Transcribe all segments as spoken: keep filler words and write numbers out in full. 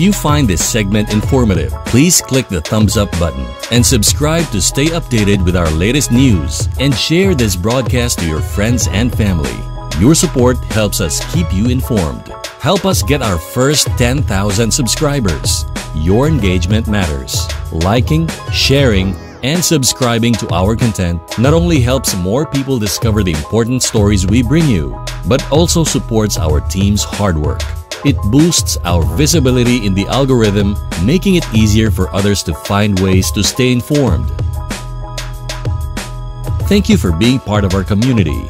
If you find this segment informative, please click the thumbs up button and subscribe to stay updated with our latest news, and share this broadcast to your friends and family. Your support helps us keep you informed. Help us get our first ten thousand subscribers. Your engagement matters. Liking, sharing, and subscribing to our content not only helps more people discover the important stories we bring you, but also supports our team's hard work. It boosts our visibility in the algorithm, making it easier for others to find ways to stay informed. Thank you for being part of our community.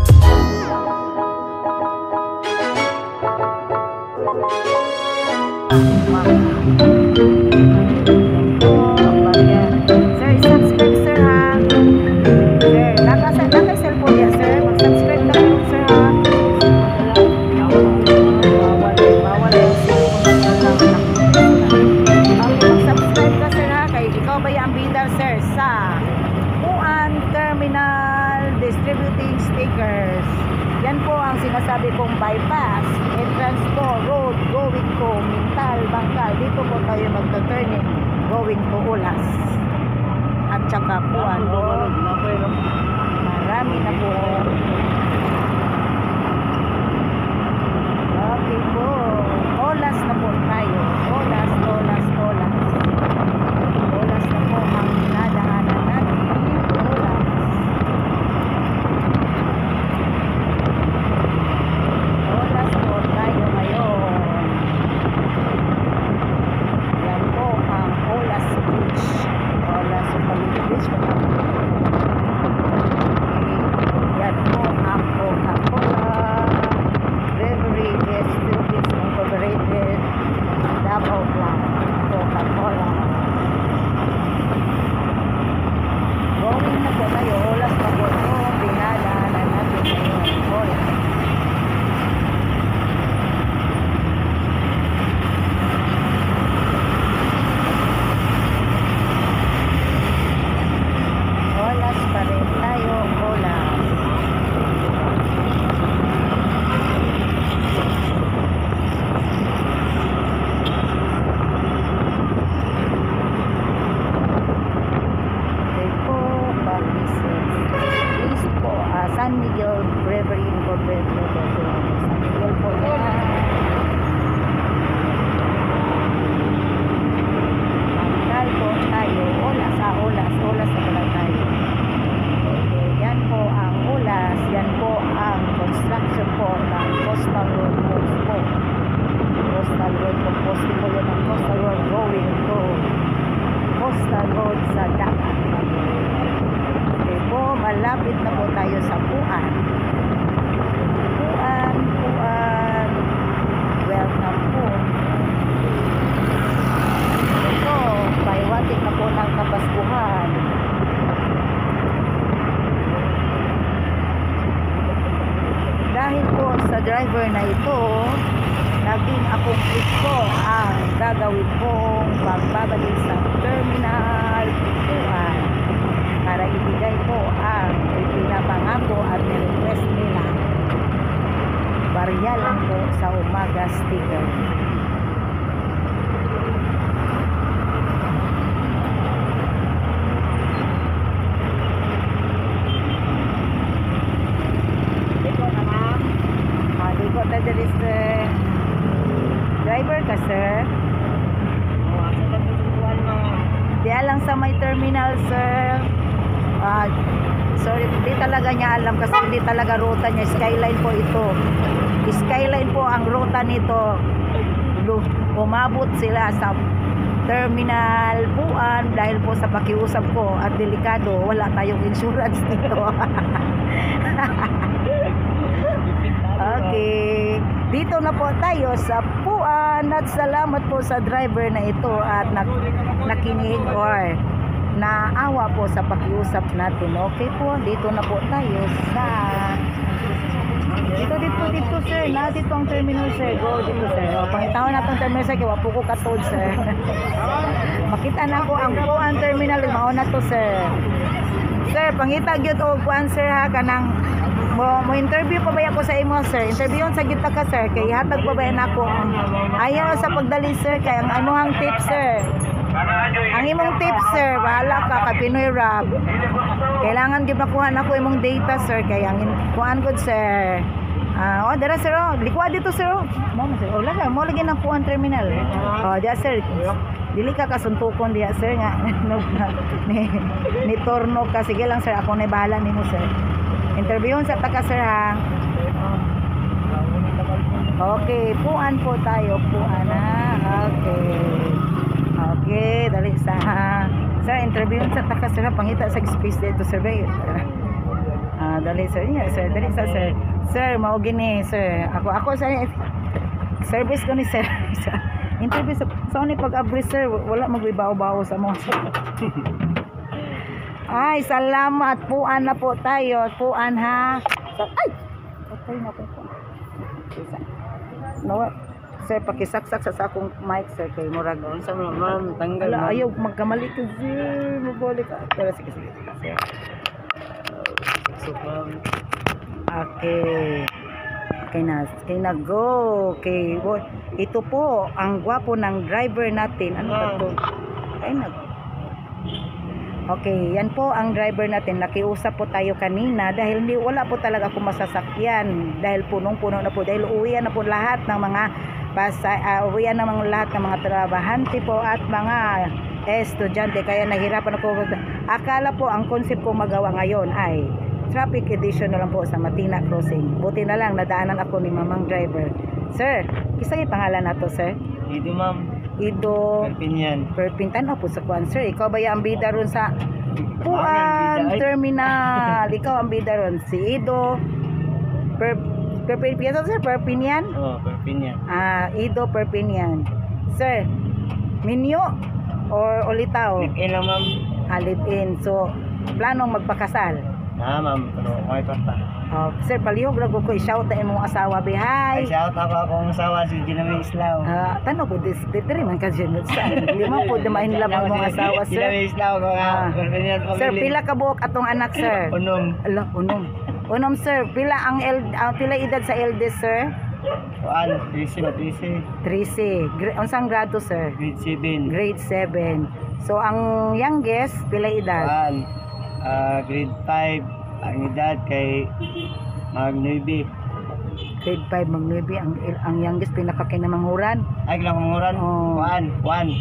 Distributing stickers. Yan po ang sinasabi kong bypass. Entrance po, road, going to Mintal, Bangkal. Dito po tayo magta-turning, going to Ulas. At saka po, ano, marami na po. Okay po. Ulas na po tayo. Ulas, Ulas, Ulas. Ulas na po ang nadaanan natin. San Miguel Brewery Incorporated. San Miguel po yan. Bangkal po tayo. Olas, ah, Olas. Olas na pala tayo. Okay, yan po ang Olas. Yan po ang construction po ng Coastal Road Post po. Coastal Road po. Post po yun ang Coastal Road going to Coastal Road sa dagat. Po, malapit na po tayo sa Puan. Puan, Puan. Welcome po. Ito, paiwating na po ng Kapaskuhan. Dahil po sa driver na ito, naging akong trip po ang gagawin pong pagbabalik sa terminal Puan, para ibigay po ang pinapangako at request nila. Barya lang po sa umaga sticker. Dito na ma'am. Ah, dito na dito sir. Driver ka sir? Di alang sa may terminal sir. Uh, sorry, hindi talaga niya alam kasi hindi talaga ruta niya. Skyline po ito. Skyline po ang ruta nito. Umabot sila sa terminal Puan dahil po sa pakiusap ko at delikado, wala tayong insurance dito. Okay, dito na po tayo sa Puan at salamat po sa driver na ito at nak nakinig or naawa po sa pakiusap natin. Okay po, dito na po tayo sa dito dito dito sir, na dito ang terminal sir. Go dito sir. O, pangitaon na itong terminal sir, kaya po ko katod sir. Makita na ko ang Puan terminal, mao na to sir. Sir, pangita gyud og kuan sir ha kanang mo, mo interview pa ba ako sa imo sir? Interview sa gid ka sir kay hatag pa ba nako. Ayaw sa pagdali sir kay ang anuhang tip sir. Ang imong tip sir, bahala ka kay Pinoy Rap. Kailangan gyud makuha nako imong data sir kay ang kuan gud sir. Ah, oh, dara sir, oh. Likuha dito sir. Oh. Mo sir. Oh, laga mo lagi nang kuan terminal. Oh, diya sir. Dili ka kasuntukon diya sir nga ni, ni torno ka. Sige lang sir, ako na bahala nimo sir. Interviewon sa taka sir ha. Okay, puan po tayo, puan ha. Okay. Okay, dali sa sir, interviewon sa taka sir, pangita sa space dito sir. Ah, dali sir, yeah, sir, dali sa sir. Sir, mao gini sir. Ako ako sa service ko ni sir. Interview sa sa ni pag-abri sir, wala magbibaw-baw sa mo. Ay, salamat. Puan na po tayo. Puan ha. Ay! Okay na po. No, sir, pakisaksak sa akong mic sir kay murag. Sa ma'am, tanggal. Ala, ayaw magkamali ka sir. Mabalik ka. Pero sige, sige. Sir. So, ma'am. Okay. Okay na. Okay na go. Okay. Ito po, ang gwapo ng driver natin. Ano ba ito? Ay, nag... Okay, yan po ang driver natin. Nakiusap po tayo kanina dahil hindi, wala po talaga akong masasakyan. Dahil punong-puno na po. Dahil uwian na po lahat ng mga pasa, uh, uwian na mga lahat ng mga trabahante po at mga estudyante. Kaya nahirapan ako. Akala po ang concept ko magawa ngayon ay traffic edition na lang po sa Matina Crossing. Buti na lang nadaanan ako ni mamang driver. Sir, kisa yung pangalan na to sir? Ido ma'am. Ido Perpignan. Perpintan po sa kuan sir. Ikaw ba yung bida ron sa Puan Terminal? Ikaw ang bida ron. Si Ido Per Perpignan sir? Perpignan? Oh, Perpignan. Ah, Ido Perpignan. Sir, minyo or ulitaw? Live-in lang ma'am. Ah, live-in. So, planong magpakasal? Ah ma'am, pero may torta. Oh, sir, palihog lang ko i-shout na imong asawa Ay, bihay. shout ako akong asawa si Ginamay Islaw. Ah, tano po dis diri man ka dyan sa lima po na main labang mong asawa sir. Ginamay Islaw ko nga. Ah. Perpignan family. Sir, pila ka buok atong anak sir? Unom. Ala, unom. Unom sir, pila ang el ang pila edad sa eldest sir? Kuan, trisi na trisi. trece. Gra unsang grado sir? Grade seven. Grade seven. So ang youngest pila edad? Kuan, ah, grade five. Ang edad kay Magnubi. Grade five magnubi ang ang youngest pinakakinamanghuran. Ay, kailang kumunguran. Oh. Kuan, one.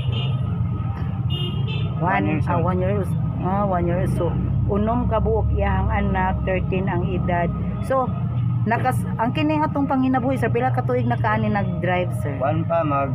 One, One years ah, old. one year old. Ah, one year old. So, unom ka buok iyang anak, thirteen ang edad. So, nakas ang kini atong panginabuhi sir, pila ka tuig na kaani nag-drive sir? Kuan pa, mag...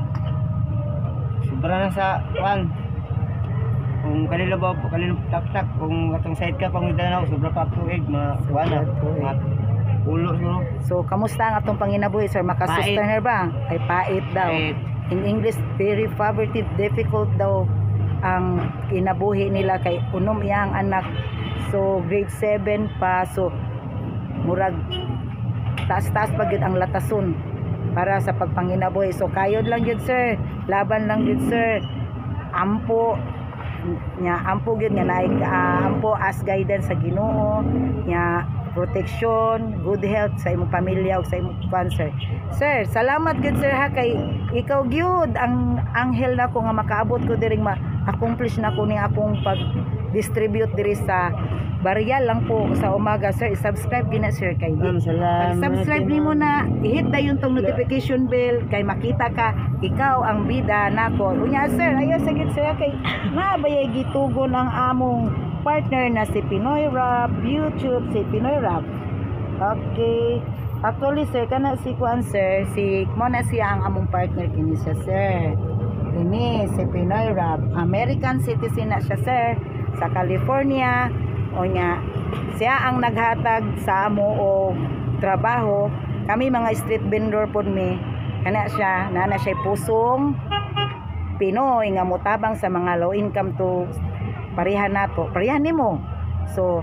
Sobra na sa... Kuan. Kung kanila ba, kanila tak-tak, kung atong side ka, pang midanaw, sobra pa tuig, mga kuan na. Sobra tuig. Mga ulo siguro. So, kamusta ang atong panginabuhi sir? Makasustainer ba? Ay pait daw. Pait. In English, very poverty, difficult daw ang kinabuhi nila kay unom iyang anak. So, grade seven pa. So, murag taas-taas pagid ang latason para sa pagpanginabuhi. So, kayod lang yun sir. Laban lang yun sir. Ampo nya ampo gyud nga naay uh, ampo as guidance sa Ginoo nya protection, good health sa imong pamilya ug sa imong cancer. Sir, salamat gyud sir ha kay ikaw gyud ang anghel nako nga makaabot ko diri ma-accomplish nako ni akong pag-distribute diri sa Barrial lang po sa umaga sir. I-subscribe gina sir kay Ma'am, salamat. subscribe nimo na i-hit na yung tong notification bell kay makita ka ikaw ang bida nako. Unya sir, ayo sagit sir kay nabayay gitugon ang among partner na si Pinoy Rap YouTube, si Pinoy Rap. Okay. Actually sir, kana si Kuan sir, si mo na siya ang among partner kini siya sir. Ini si Pinoy Rap, American citizen na siya sir sa California. O nya siya ang naghatag sa amo o trabaho. Kami mga street vendor pod mi kana siya nana siya pusong Pinoy nga mutabang sa mga low income to parehan nato parehan nimo. So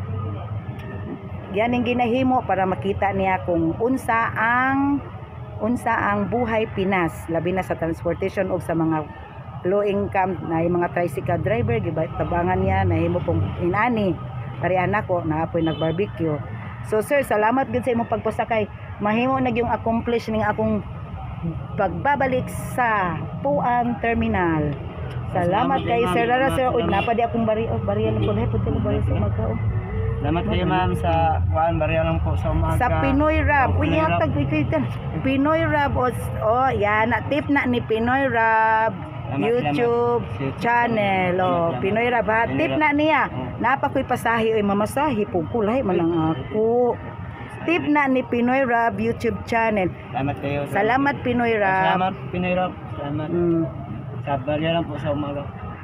yan ang ginahimo para makita niya kung unsa ang unsa ang buhay Pinas labi na sa transportation o sa mga low income na yung mga tricycle driver gibatabangan niya nahimo pong inani. Parehan ako naapoy nag-barbecue. So sir, salamat gid sa imong pagpasakay. Mahimo na yung accomplish ning akong pagbabalik sa Puan Terminal. Salamat Salamat kay din, Sir ma'am. Lara sir. Uy, Salamat. napadi akong bari oh, bariya lang ko lahi puti na bariya sa umaga. oh. Salamat kayo ma'am sa kuan bariya lang po sa umaga. Sa Pinoy Rap. Oh, Uy, Pinoy Rap. hatag uy kay Pinoy Rap. Oh, oh, yan na tip na ni Pinoy Rap. Salamat, YouTube salamat. channel. Oh, Salamat, salamat. Pinoy Rap. Ha? Pinoy Tip Rap. na niya. Oh. Napa ko'y pasahi oy mamasahi po kulay man lang ako. Tip na ni Pinoy Rap YouTube channel. Salamat kayo. Salamat Pinoy Rap. Salamat Pinoy Rap. Salamat. Mm. Sa bariya lang po sa umaga.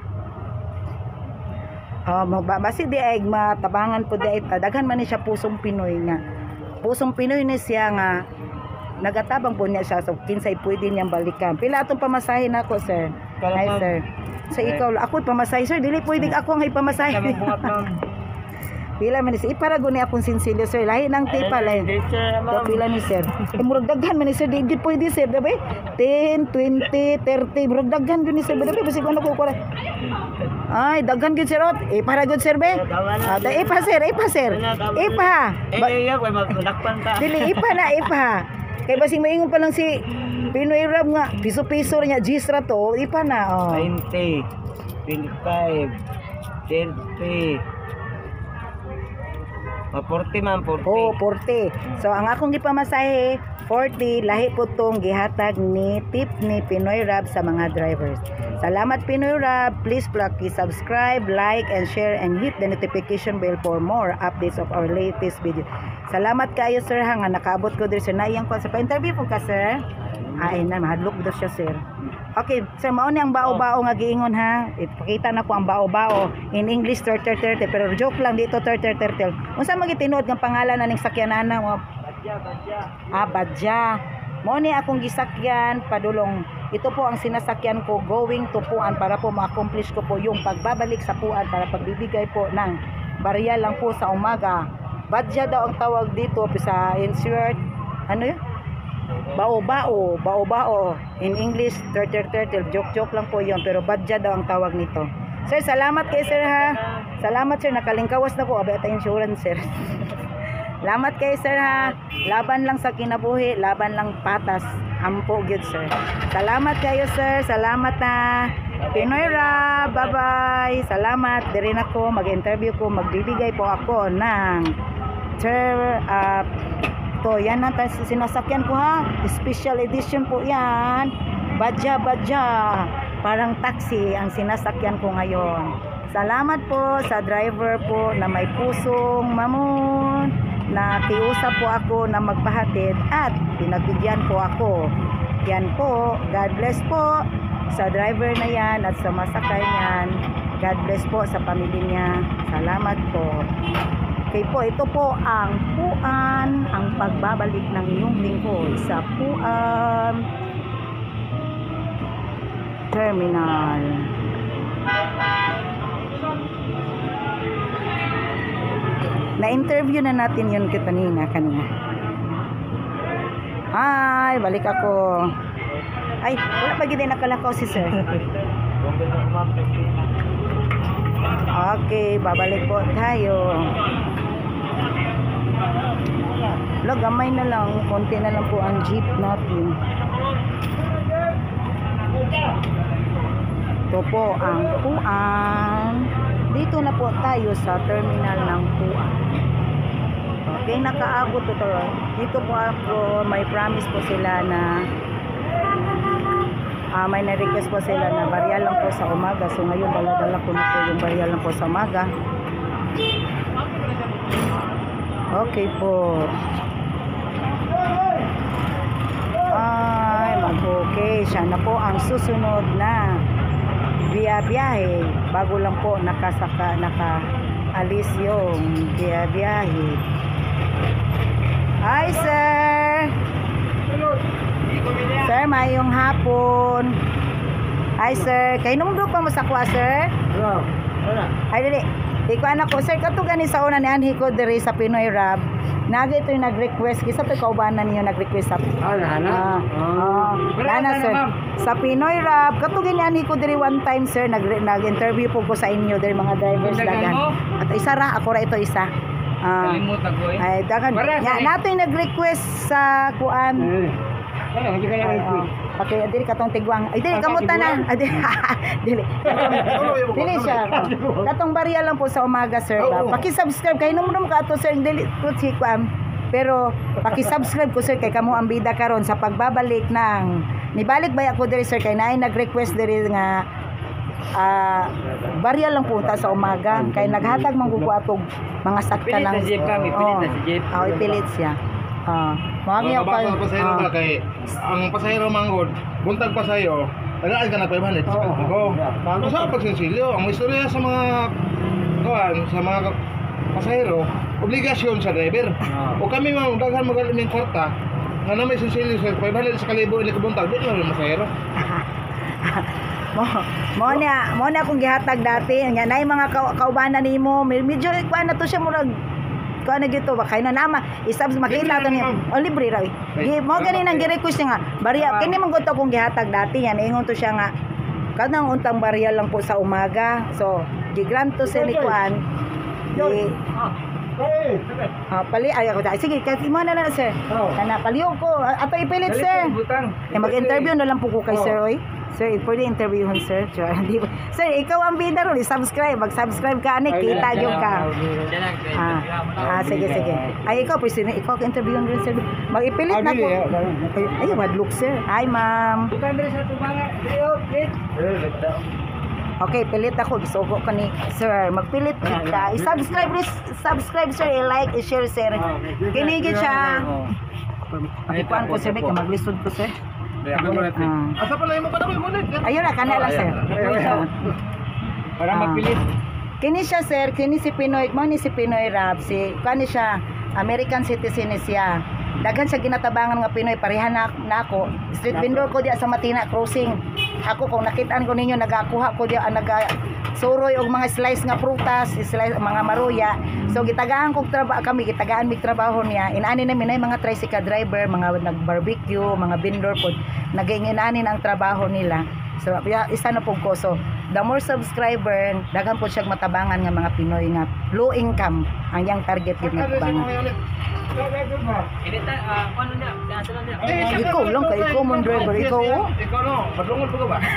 Oh, ba basi di ay matabangan po di ay daghan man ni siya pusong Pinoy nga. Pusong Pinoy ni siya nga nagatabang po niya siya so kinsay pwede niyang balikan. Pila atong pamasahe nako sir. Kala Hi ma'am. sir. Sa ikaw ako pamasahe sir dili pwede ako ang ipamasahe. Kami bungat ma'am. Pila man ni sir ipara guni akong sinsilyo sir lahi nang tipa lahi. Diretso na So, ma'am. pila ni sir? Eh, murag daghan man ni sir, di gid pwede sir, dabi? ten, twenty, thirty, murag daghan gid ni sir, dabi? Basi ko ano ko ko. Ay, daghan gid sir, ot. Eh, para gid sir, be? Ah, da, ipa sir, ipa sir. Ipa. Ba, Eh, iya ko magdakpan ta. dili, ipa na, ipa. Kay basing maingon pa lang si Pinoy Rap nga, piso-piso niya, gisra to, ipa na, oh. twenty, twenty-five, thirty. Oh, forty ma'am, forty. Oh, forty. So, ang akong gipamasahe, forty, lahi po tong gihatag ni tip ni Pinoy Rap sa mga drivers. Salamat Pinoy Rap. Please please subscribe, like, and share, and hit the notification bell for more updates of our latest video. Salamat kayo sir ha, nga nakaabot ko diri sir. Naiyang ko sa pa-interview po ka sir. Ay na, mahadlok daw siya sir. Okay, sir, mao ni ang bao-bao nga giingon ha. Ipakita na ko ang bao-bao in English thirty thirty pero joke lang dito thirty thirty. Unsa magitinuod nga pangalan na ning sakyanana mo? Badya, badya. Ah, Badya. Mao ni akong gisakyan padulong. Ito po ang sinasakyan ko going to Puan para po ma-accomplish ko po yung pagbabalik sa Puan para pagbibigay po ng barya lang po sa umaga. Badya daw ang tawag dito sa insert. Ano yun? Bao-bao, bao-bao. In English, thirty thirty. Joke-joke lang po yun. Pero badya daw ang tawag nito. Sir, salamat kay sir ha. Salamat sir. Nakalingkawas na po. Abay, ata insurance sir. Salamat kay sir ha. Laban lang sa kinabuhi. Laban lang patas. Ampo good sir. Salamat kayo sir. Salamat na. Pinoy Rap. Bye-bye. Salamat. Dirin ako. Mag-interview ko. Magbibigay po ako ng ter, uh, to, yan ang sinasakyan ko ha. Special edition po yan. Badya, badya. Parang taxi ang sinasakyan ko ngayon. Salamat po sa driver po na may pusong mamon. Na kiusap po ako na magpahatid at pinagbigyan po ako. Yan po. God bless po sa driver na yan at sa masakay niyan. God bless po sa pamilya niya. Salamat po. Okay po, ito po ang Puan, ang pagbabalik ng iyong lingkod sa Puan Terminal. Na-interview na natin yun kanina, kanina. Hi, balik ako. Ay, wala pa gina nakalakaw si sir. Okay, babalik po tayo. Wala, gamay na lang. Konti na lang po ang jeep natin. Ito po ang Puan. Dito na po tayo sa terminal ng Puan. Okay, nakaabot ito. Dito po ako, may promise po sila na Uh, may na-request po sila na barya lang po sa umaga. So ngayon dala-dala ko na po yung barya lang po sa umaga. Okay po. Ay, mag-okay. Siya na po ang susunod na biya-biyahe. Bago lang po nakasaka, naka-alis yung biya-biyahe. Hi, sir! Sir, mayong hapon. Hi, sir. Kay nung pa mo sa kuha, sir? Hello. Wala. Ay, dili. Ikaw anak ko, sir, kato gani sa una ni Anhi ko diri sa Pinoy Rap. Naga ito yung nag-request. Kisa ito kaubanan niyo nag-request sa... Ah, nana. Ah, ah. Nana, sir. Sa Pinoy Rap, kato ganyan ko diri one time, sir, nag nag-interview po ko sa inyo diri mga drivers dagan. At isa ra, ako ra ito isa. Ah. Kalimutan ko eh. Ay, dagan. Ya, nato yung nag-request sa kuan. Wala, hindi ka lang. Okay, dili katong tigwang. Ay, dili kamuta na. Ay, dili. Dili. Dili siya. Katong barya lang po sa umaga, sir. Paki-subscribe kay nung ka ato, sir, dili ko si kuan. Pero paki-subscribe ko, sir, kay kamo ang bida karon sa pagbabalik ng nibalik bay ako diri, sir, kay naay nag-request diri nga ah barya lang punta sa umaga kay naghatag man ko atog mga sakta lang. Pilit na si Jeep, pilit na si Jeep. Oh, ipilit siya. Ah, mawag niya pa. Pasahero ba kay ang pasahero manggod, buntag pa sayo. Tagaan ka na five hundred. Ako. Kung sa pagsinsilyo, ang istorya sa mga kuan, sa mga pasahero, obligasyon sa driver. O kami mang daghan magaling ng kwarta, nga na may sinsilyo sa five hundred sa kalibo ili kabuntag, di na rin masahero. mo mo na mo na akong gihatag dati nya nay mga ka kaubanan nimo medyo kuan na to siya murag kuan na gito ba kay na nama isab makita to ni o libre ra gi mo gani nang gi-request nga barya kini man gud to kong gihatag dati yan ingon to siya nga kanang untang barya lang po sa umaga so gi-grant to sa ni kuan gi Ah, pali ay ako dai. Sige, kasi mo na na sir. Ana paliw ko. Ato ipilit sir. Eh mag-interview na lang po ko kay sir oy. Sir, pwede interviewon sir. Di ba? Sir, ikaw ang bida ron, i-subscribe. Mag-subscribe ka ani, kita jud ka. Ah, ah sige sige. Ay ikaw pwede ikaw ka-interviewon rin sir. Mag-ipilit na ko. Ay, wadlook sir. Hi ma'am. Bukan dari satu banget. Okay, pilit ako. Isugo ko ni sir. Magpilit ka. I-subscribe, subscribe sir. I-like, i-share sir. Kinigit siya. Pakikuan ko sir. May maglisod ko sir. Asa pala mo pa daw mo net. Ayun na, kana lang sir. Para magpilit. Kini siya sir. Kini si Pinoy. Mo ni si Pinoy Rap. Si, kani siya. American citizen ni siya. Daghan sa ginatabangan nga Pinoy. Pareha na, na ako. Street vendor ko diya sa Matina Crossing. Ako kung nakitaan ko ninyo nagakuha ko diya naga suroy og mga slice nga prutas, slice mga maruya. So gitagaan kog trabaho kami, gitagaan mig trabaho niya. Inani namin ay mga tricycle driver, mga nag-barbecue, mga vendor pod. Nagainginanin ang trabaho nila. So isa na pug ko. So the more subscriber, daghan po siya matabangan nga mga Pinoy nga low income ang yang target gid nga tabangan. Ikaw lang kay ikaw mong driver, ikaw oh. Ikaw no, padungol po ka ba?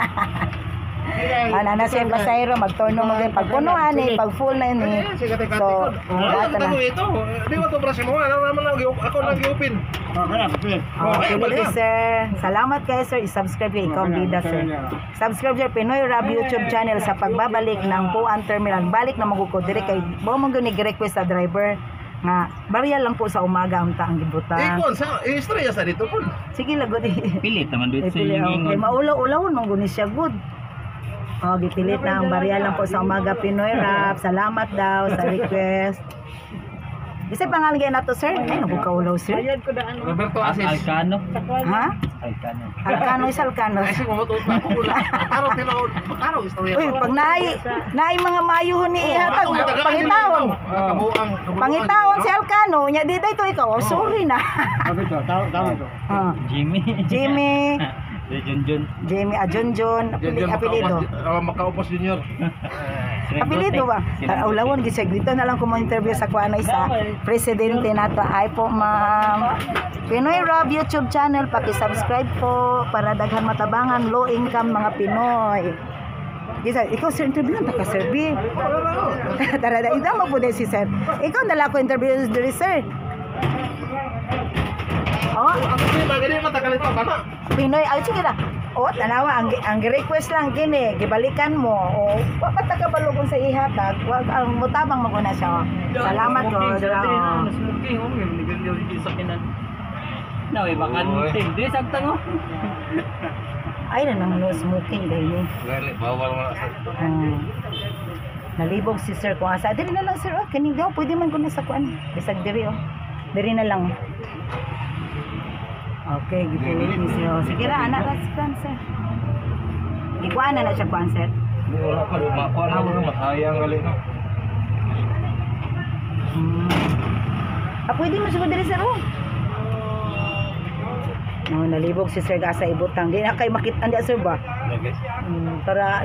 Ana na siya pasahero magturno mo gyud pagpuno ani pag full na ini. So, ano na ito? Di ba to braso mo? Ano naman lang ako nag-open. Okay, okay, sir. Salamat kayo sir. I-subscribe kayo ikaw bida sir. Subscribe sir Pinoy Rap YouTube channel sa pagbabalik ng Puan Terminal. Balik na magukod dire kay mo man gyud ni-request sa driver nga barya lang po sa umaga ang taang gibutang. Ikon sa istorya sa dito po. Sige lagod. Pilit naman dito sa Okay, maulaw-ulawon man guni siya good. Oh, gipilit na ang barya lang po sa umaga Pinoy Rap. Salamat daw sa request. Isa pangalan kaya na to, sir? Ay, nabukaulaw, sir. Roberto Asis. Alcano. Ha? Alcano. Alcano is Alcano. Ay, sige, mamatod pa ako mula. Makaro, tinawag. Makaro, istorya. Uy, pag naay, naay mga mayuhon ni ihatag, pangitawon. Kabuang. Pangitawon si Alcano, nya di dito ikaw. Oh, sorry na. Tama ito. Ah, Jimmy. Jimmy. Junjun. Jamie Ajonjon, apelido. Makaupos Junior. Apelido ba? Ulawon gisig dito na lang ko mo interview sa kuan isa presidente nato ay po ma'am. Pinoy Rap YouTube channel paki-subscribe po para daghan matabangan low income mga Pinoy. Gisa, ikaw sir interview ta ka sir B. Tara da ida mo pud si sir. Ikaw na lang ko interview diri sir. Oh, Ako ni bagay matagal ito kana. Pinoy ay sige na. O, tanawa, ang, ang request lang kini, gibalikan mo. O, wapat ka balugon sa ihatag, wag ang mutabang mo na siya. Salamat ko. Smoking, oh, may nigilyo dito sa kinan. Na, may bakanting. Di, sagtang, oh. Ay, na nang no smoking dahil ni. Gali, bawal mo na sa. Um, nalibog si sir kung asa. Diri na lang sir, oh. Kanig daw, pwede man ko na sa kuan. Bisag diri, oh. Diri na lang. Okay, gipilit ni sir. Sige ra, anak ra si sir. Ikuan na na siya kuan sir. Wala pa, makuha na mo masayang gali no. Hmm. Ah, pwede mo siguro diri sir oh. No, nalibog si sir asa ibutang. Di na kay makita ndi sir ba? Hmm, para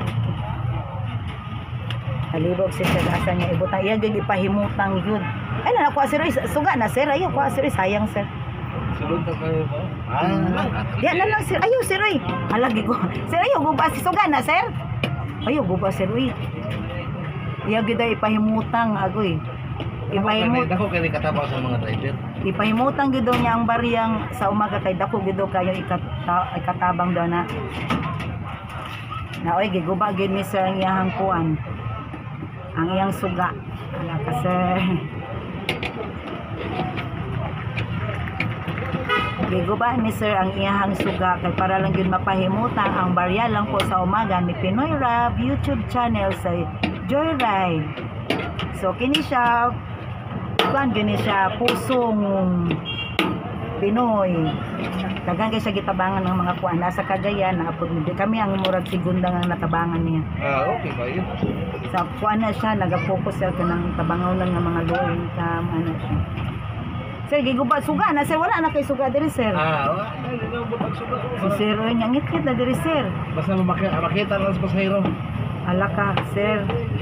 nalibog si sir asa niya ibutang. Iya gyud ipahimutang yun. Ay na ako sir, suga na sir. Ayo ko sir, sayang sir. Sulod na kayo ba? Ah, Di na lang sir. Ayo sir ay. Halagi ko. Sir ayo guba si suga na sir. Ayo guba sir uy. Iya gyud ipahimutang agoy. Ipahimut Dako kay katabang sa mga driver. Ipahimutang gyud niya ang bariyang sa umaga kay dako gyud kayo ikata, ikatabang daw na. Na oy giguba gyud ni sir ang iyang kuan. Ang iyang suga. Ala ka sir. Giguba ni sir ang iyang suga kay para lang gyud mapahimutang ang barya lang po sa umaga ni Pinoy Rab YouTube channel sa Joyride. So kini siya kuan gini siya pusong Pinoy. Daghang kay siya gitabangan ng mga kuan nasa Cagayan na apod kami ang murag segunda nga natabangan niya. Ah, okay ba yun? Sa kuan na siya nagapokus siya kanang tabangaw lang ng mga low income ano siya. Sir, giguba suga na sir, wala na kay suga diri sir. Ah, wala. Butag suga. Si sir oy nya ngit-ngit na diri sir. Basta makita, makita lang sa pasahero. Ala ka sir.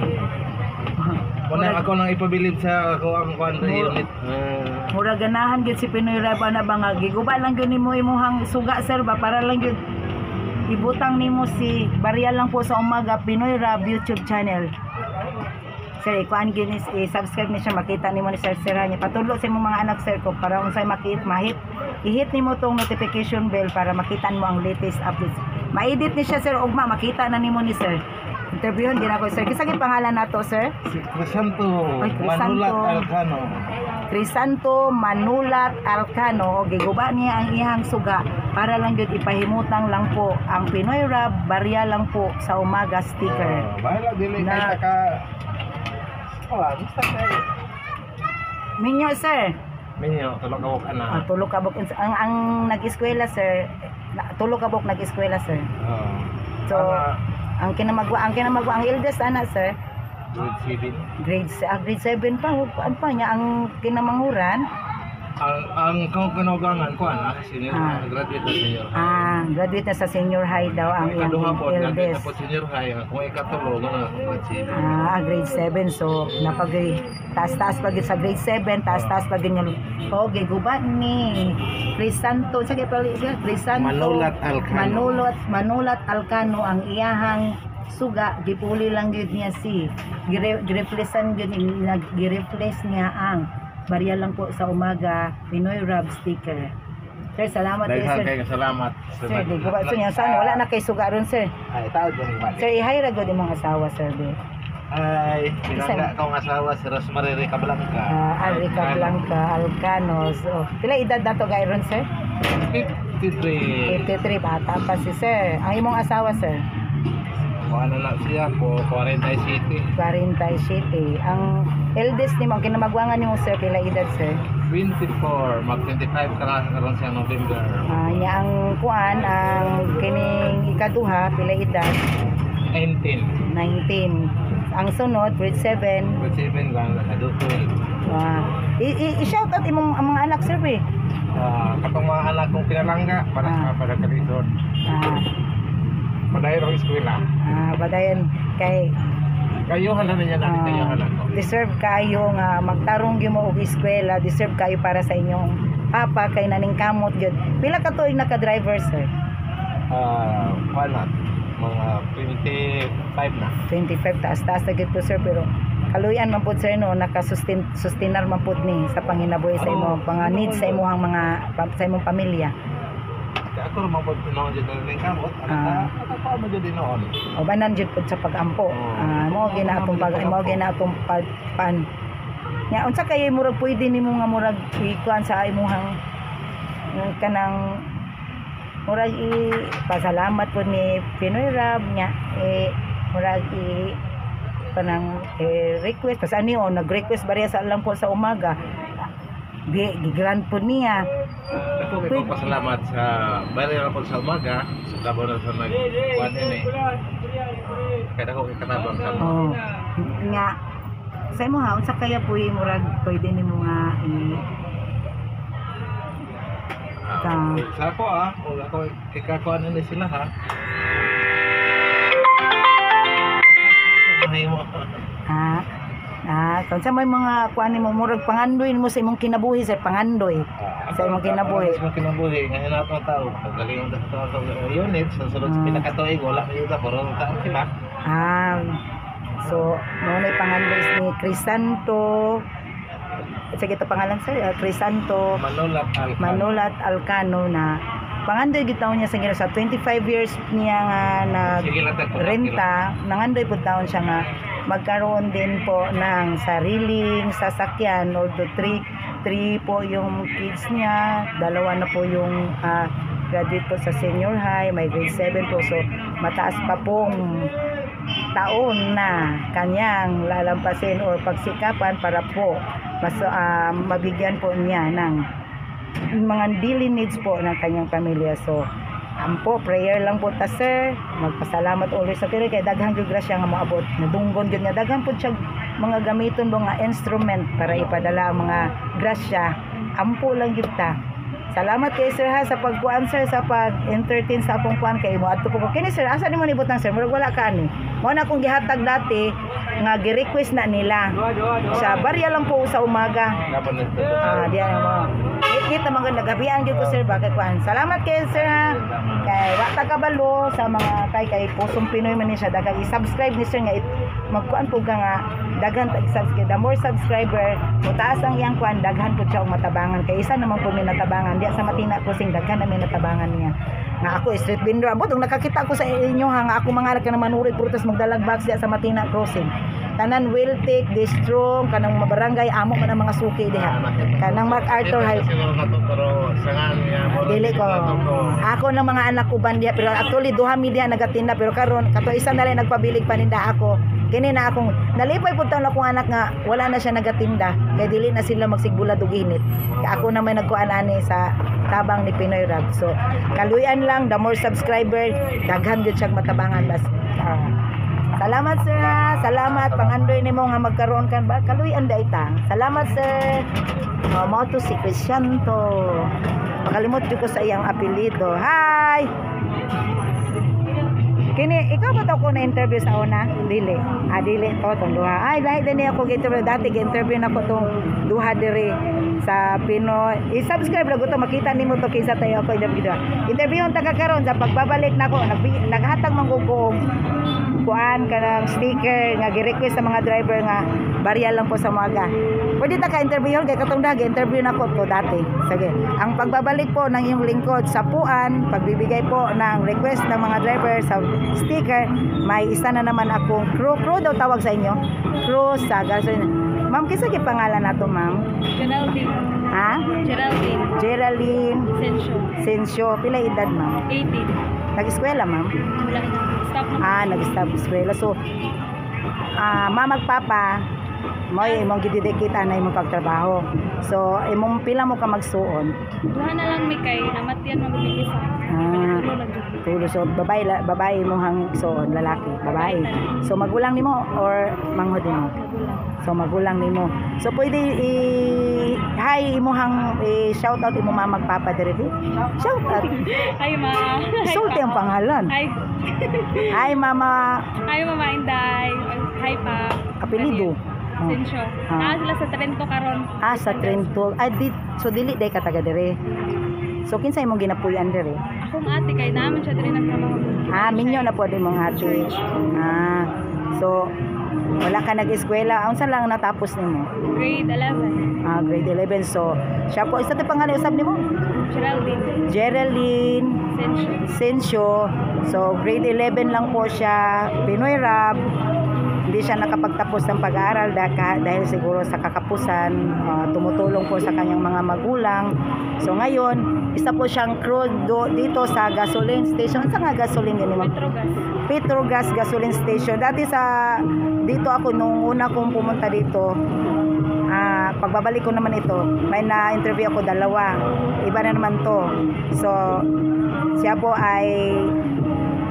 Wala ako nang ipabilib sa ako ang kuan unit. Ah. Mura ganahan gyud si Pinoy Rab na ba nga giguba lang gyud nimo imong suga sir ba para lang gyud ibutang nimo si barya lang po sa umaga Pinoy Rab YouTube channel. Sir, ikuan gyud ni i-subscribe ni siya makita nimo ni sir sir niya. Patulo sa imong mga anak sir ko para unsay makit mahit i-hit nimo tong notification bell para makita mo ang latest updates. Ma-edit ni siya sir ugma makita na nimo ni sir. Interviewon din ako sir. Kisa gyud pangalan nato sir? Si Crisanto Ay, Crisanto. Manulat Alcano. Crisanto Manulat Alcano o giguba niya ang iyang suga para lang gyud ipahimutang lang po ang Pinoy Rab barya lang po sa umaga sticker. Oh, bahala dili kay Na- taka. Wala, basta kay. Minyo sir. Minyo, tulog ako Ah, ana. tulog kabok ang ang nag-eskwela sir. na- Tulog kabok nag-eskwela sir. Oh. So ang kinamagwa ang kinamagwa ang eldest ana sir grade seven. grade se- ah, grade seven pa ano pa niya ang kinamanghuran. Ang ang kung kanogangan ko ana senior Ah. graduate na senior. Ah, graduate na sa senior high daw ang iyang Ikaduha po, graduate na eldest. po senior high. Kung ikatulo, mga grade seven. Ah, grade seven. So, napag taas-taas pag sa grade seven, taas-taas pag ganyan. Okay, guba ni Crisanto. Sige, pali siya. Crisanto. Manulat Alcano. Manulat, Manulat Alcano ang iyahang suga. Gipuli lang yun niya si. Gire- Gireplacean yun, nag- gireplace niya ang barya lang po sa umaga Pinoy Rab sticker. Sir, salamat Dahil kayo, sir. kayo salamat. Sir, di ko ba ito niya sana wala na kay suga ron, sir. Ay, tawag ko ni Sir, i-hire agad yung mga asawa, sir. Di. Ay, pinangga kong asawa si Rosemary Rica Blanca. Ah, Alrica Blanca, Alcano. So, pila edad na to gayron, sir? fifty-three. fifty-three, bata pa si sir. Ang imong asawa, sir? Kung ano na siya po, forty City. forty-seven. Ang eldest ni mo, kinamagwangan ni mo, sir, pila edad, sir? twenty-four, mag twenty-five ka na karon siya November. Ah, niya ang kuan, ang kining ikaduha, pila edad? nineteen. nineteen. Ang sunod, grade seven. Grade seven lang, naka twelve. Ah, i-shout out imong ang mga anak, sir, eh. Ah, katong mga anak kong pinalangga para Ah. sa pagkakalisod. Ah, Padayro eskwela. ah, badayon kay Kayo halan niya na, kayo Ah, halan ko. deserve kayo nga magtarong gyud mo og eskwela, deserve kayo para sa inyong papa kay naning kamot gyud. Pila ka tuig naka-driver, sir? Ah, wala. Mga twenty-five na. twenty-five taas-taas na gyud po, sir, pero kaluyan man pud, sir, no, naka-sustain sustinar man pud ni sa panginabuhi sa imong mga needs sa imong mga pa- sa imong pamilya. Kaya ako naman po pinawag dyan na rin kamot. Ano Ah. ka? Ano pa mo dyan din noon? O banan gyud pud sa pag-ampo. Ah, mo ginatong pag mo ginatong pag pan. Nya unsa kay murag pwede nimo nga murag ikuan sa imong kanang murag i pasalamat po ni Pinoy Rab nya eh murag i kanang eh, request pas ani o nag-request bariya sa lang po sa umaga di gigrant po niya. Ako kay pasalamat sa baril po sa umaga. Sa tabo na sa nag-kuhan yun eh. Kaya ako kay katabang sa Oh, nga Sa imo ha, unsa kaya po yung murag pwede nimo nga i Ah, sa ako ah, kung ako ikakuan na sila ha. Mahay mo. ha? Ah, kung sa may mga kuan nimo murag pangandoy mo sa imong kinabuhi sir, pangandoy. Sa imong kinabuhi. Sa imong kinabuhi, ngayon na itong tao. Galing yung sa unit, sa sunod sa Ah. pinakatuig, wala na yun. Pero taon sila. Ah. So, mo pangandoy ni Crisanto. Sige to pangalan sir, uh, Crisanto. Manolat Alcan. Manolat Alcano na pangandoy gitaon niya sa gina sa twenty-five years niya nga nag Sige lang tayo. renta, nangandoy po taon siya nga magkaroon din po ng sariling sasakyan, although three, three po yung kids niya, dalawa na po yung ah, graduate po sa senior high, may grade seven po, so mataas pa pong taon na kanyang lalampasin or pagsikapan para po mas ah, mabigyan po niya ng mga daily needs po ng kanyang pamilya. So ampo prayer lang po ta sir, magpasalamat ulit sa kini kay daghang gyud grasya nga moabot, nadunggon gyud nga daghan po siya mga gamiton mga instrument para ipadala ang mga grasya. Ampo lang gyud ta. Salamat kay sir ha sa pagkuan sir sa pag-entertain sa akong kuan kay mo adto po ko kini sir, asa nimo nibutang sir, murag wala ka ani. Mo na akong gihatag dati nga gi-request na nila. Sa barya lang po sa umaga. Dapat na ito. Ah, diyan mo. Hit na mga nagabihan gyud ko sir bakit kuan. Salamat kay sir ha. Kay wa ta kabalo sa mga kay kay pusong Pinoy man ni siya daghang i-subscribe ni sir nga it, magkuan po ka nga daghan ta i-subscribe. The more subscriber, mutaas ang iyang kuan daghan po siya og matabangan kay isa naman po may natabangan diya sa Matina Crossing daghan na may natabangan niya. Nga ako street vendor abot ug nakakita ko sa inyo ha nga ako mga ka naman urit prutas magdalag box diya sa Matina Crossing. Tanan will take the strong kanang mga barangay amo man ang mga suki diha. Kanang MacArthur High. Pero sangan niya. Dili ko. Ako ng mga anak uban diha pero actually duha mi diha nagatinda pero karon kato isa na lang nagpabilig paninda ako. Kini na akong nalipay pud taon akong anak nga wala na siya nagatinda kay dili na sila magsigbula og init. Kay ako na may nagkuan ani sa tabang ni Pinoy Rap. So kaluyan lang the more subscriber daghan gyud siya matabangan bas. Uh, Salamat sir ha. Salamat pangandoy nimo nga magkaroon kan ba kaluyan da ita. Salamat sir. Oh, mo to si Crisanto. Makalimot jud ko sa iyang apelyido. Hi. Kini ikaw ba to ko na interview sa una? Dili. Ah dili to tong duha. Ay lahi din ako gi-interview dati gi-interview nako tong duha diri sa Pinoy. I-subscribe lang ko to makita nimo to kinsa tayo ako interview. Interview ta karon sa pagbabalik nako naghatag man ko kong kuan kanang sticker nga gi-request sa mga driver nga barya lang po sa umaga. Pwede ta ka interview kay katong dagi interview nako to dati. Sige. Ang pagbabalik po ng iyong lingkod sa puan, pagbibigay po ng request ng mga driver sa sticker, may isa na naman akong crew. Crew daw tawag sa inyo? Crew sa gasoline. Ma'am, kisa ki pangalan nato, ma'am? Geraldine. Ha? Geraldine. Geraldine Sensyo. Sensyo. Pila edad, ma'am? eighteen. Nag-eskwela, ma'am? Wala. Stop na. Ah, nag-stop eskwela. So, ah, mamagpapa, mo imong gididikita na imong pagtrabaho. So, imong pila mo ka magsuon? Duha na lang mi kay namatian magbibisa. Ah, Tulo lang gyud. tulo. So, babae, la- babae mo hang suon, lalaki, babae. So, magulang nimo or manghod nimo? Magulang. So, magulang nimo. So, pwede i hi imo hang i shout out imo mamagpapa diri. Shout out. Hi ma. Hi, Sulti ang Papa. pangalan. Hi. Hi, mama. Hi Mama Inday. Hi pa. Apelido. Oh. Sensyo. Ah. Ah, sila sa Trento karon. Ah, sa Trento. Ah, di, so dili day ka taga dire. So kinsa imong ginapuy-an dire? Akong ate kay naman siya diri nagtrabaho. Ah, minyo na po din mong ate. Ah, so wala ka nag-eskwela. Unsa lang natapos nimo? Grade eleven. Ah, grade eleven. So siya po isa ta pangalan usab nimo? Geraldine. Geraldine Sensyo. Sensyo. So grade eleven lang po siya. Pinoy Rap. Hindi siya nakapagtapos ng pag-aaral dahil siguro sa kakapusan, uh, tumutulong po sa kanyang mga magulang. So ngayon, isa po siyang crew do, dito sa gasoline station. Saan nga gasoline yun? Petrogas. Petrogas gasoline station. Dati sa dito ako nung una kong pumunta dito, ah, pagbabalik ko naman ito, may na-interview ako dalawa. Iba na naman to. So siya po ay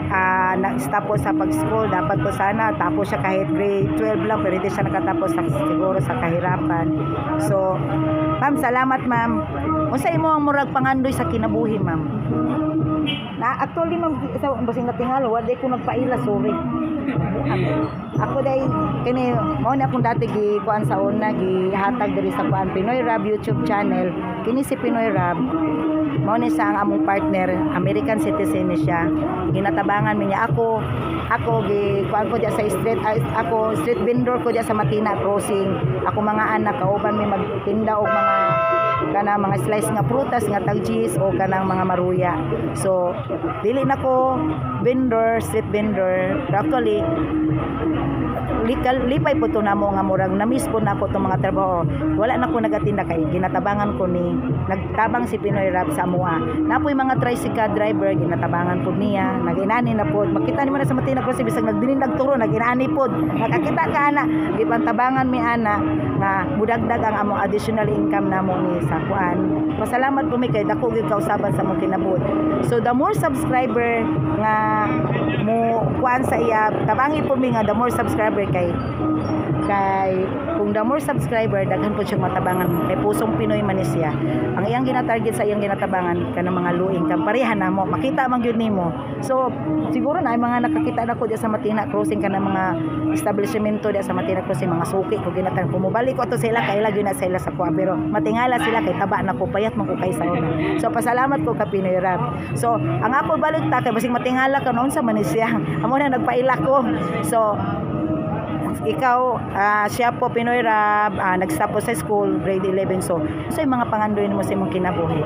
ah, na-stop po sa pag-school. Dapat po sana tapos siya kahit grade twelve lang, pero hindi siya nakatapos sa, siguro sa kahirapan. So, ma'am, salamat ma'am. Unsa imo ang murag pangandoy sa kinabuhi, ma'am? Na actually ma'am, sa basing natingalo, wa day ko nagpaila, sorry. Ako day kini mao na akong dati gi kuan sa una gihatag diri sa kuan Pinoy Rab YouTube channel. Kini si Pinoy Rab mao ni sa ang among partner, American citizen ni siya. Ginatabangan mi niya ako. Ako gi kuan ko diya sa street ay, ako street vendor ko diya sa Matina Crossing. Ako mga anak kauban mi magtinda og mga kana mga slice nga prutas nga tagjis o kanang mga maruya. So dili na ko vendor, street vendor. Actually likal lipay po to namo nga murag na-miss po nako tong mga trabaho. Wala na ko nagatinda kay ginatabangan ko ni nagtabang si Pinoy Rab sa amoa. Napoy mga tricycle driver ginatabangan po niya, naginani na po. Makita nimo na sa Matina Crossing bisag nagdinindag turo, naginani po. Nakakita ka ana, gipantabangan mi ana nga mudagdag ang among additional income namo ni sa kuan. Pasalamat po mi kay dako gyud kausaban sa mong kinabuhi. So the more subscriber nga mo kuan sa iya, tabangi po mi nga the more subscriber kay kay kung the more subscriber daghan po siyang matabangan kay pusong Pinoy man siya. Ang iyang ginatarget sa iyang ginatabangan kanang mga low income pareha na mo makita man gyud nimo. So siguro na ay mga nakakita na ko diya sa Matina Crossing kanang mga establishmento diya sa Matina Crossing, mga suki ko ginatan ko mobalik ko to sila kay lagi na sila sa kuha, pero matingala sila kay taba na ko, payat man ko kay sa una. So pasalamat ko ka Pinoy Rab. So ang ako balik ta kay basig matingala ka noon sa Manisya amo na nagpaila ko. So ikaw, uh, siya po Pinoy Rab, uh, nag-stop po sa school, grade eleven. So, so yung mga pangandoy mo sa imong kinabuhi?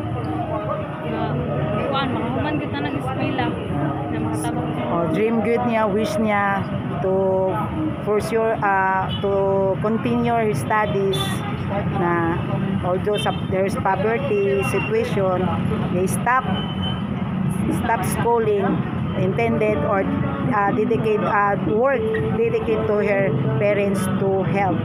Kuan, mga human gud na nag-eskwela na makatabang. Oh, dream good niya, wish niya to for sure uh, to continue his studies na although sa, there's poverty situation, they stop stop schooling, intended or uh, dedicate uh, work dedicate to her parents to help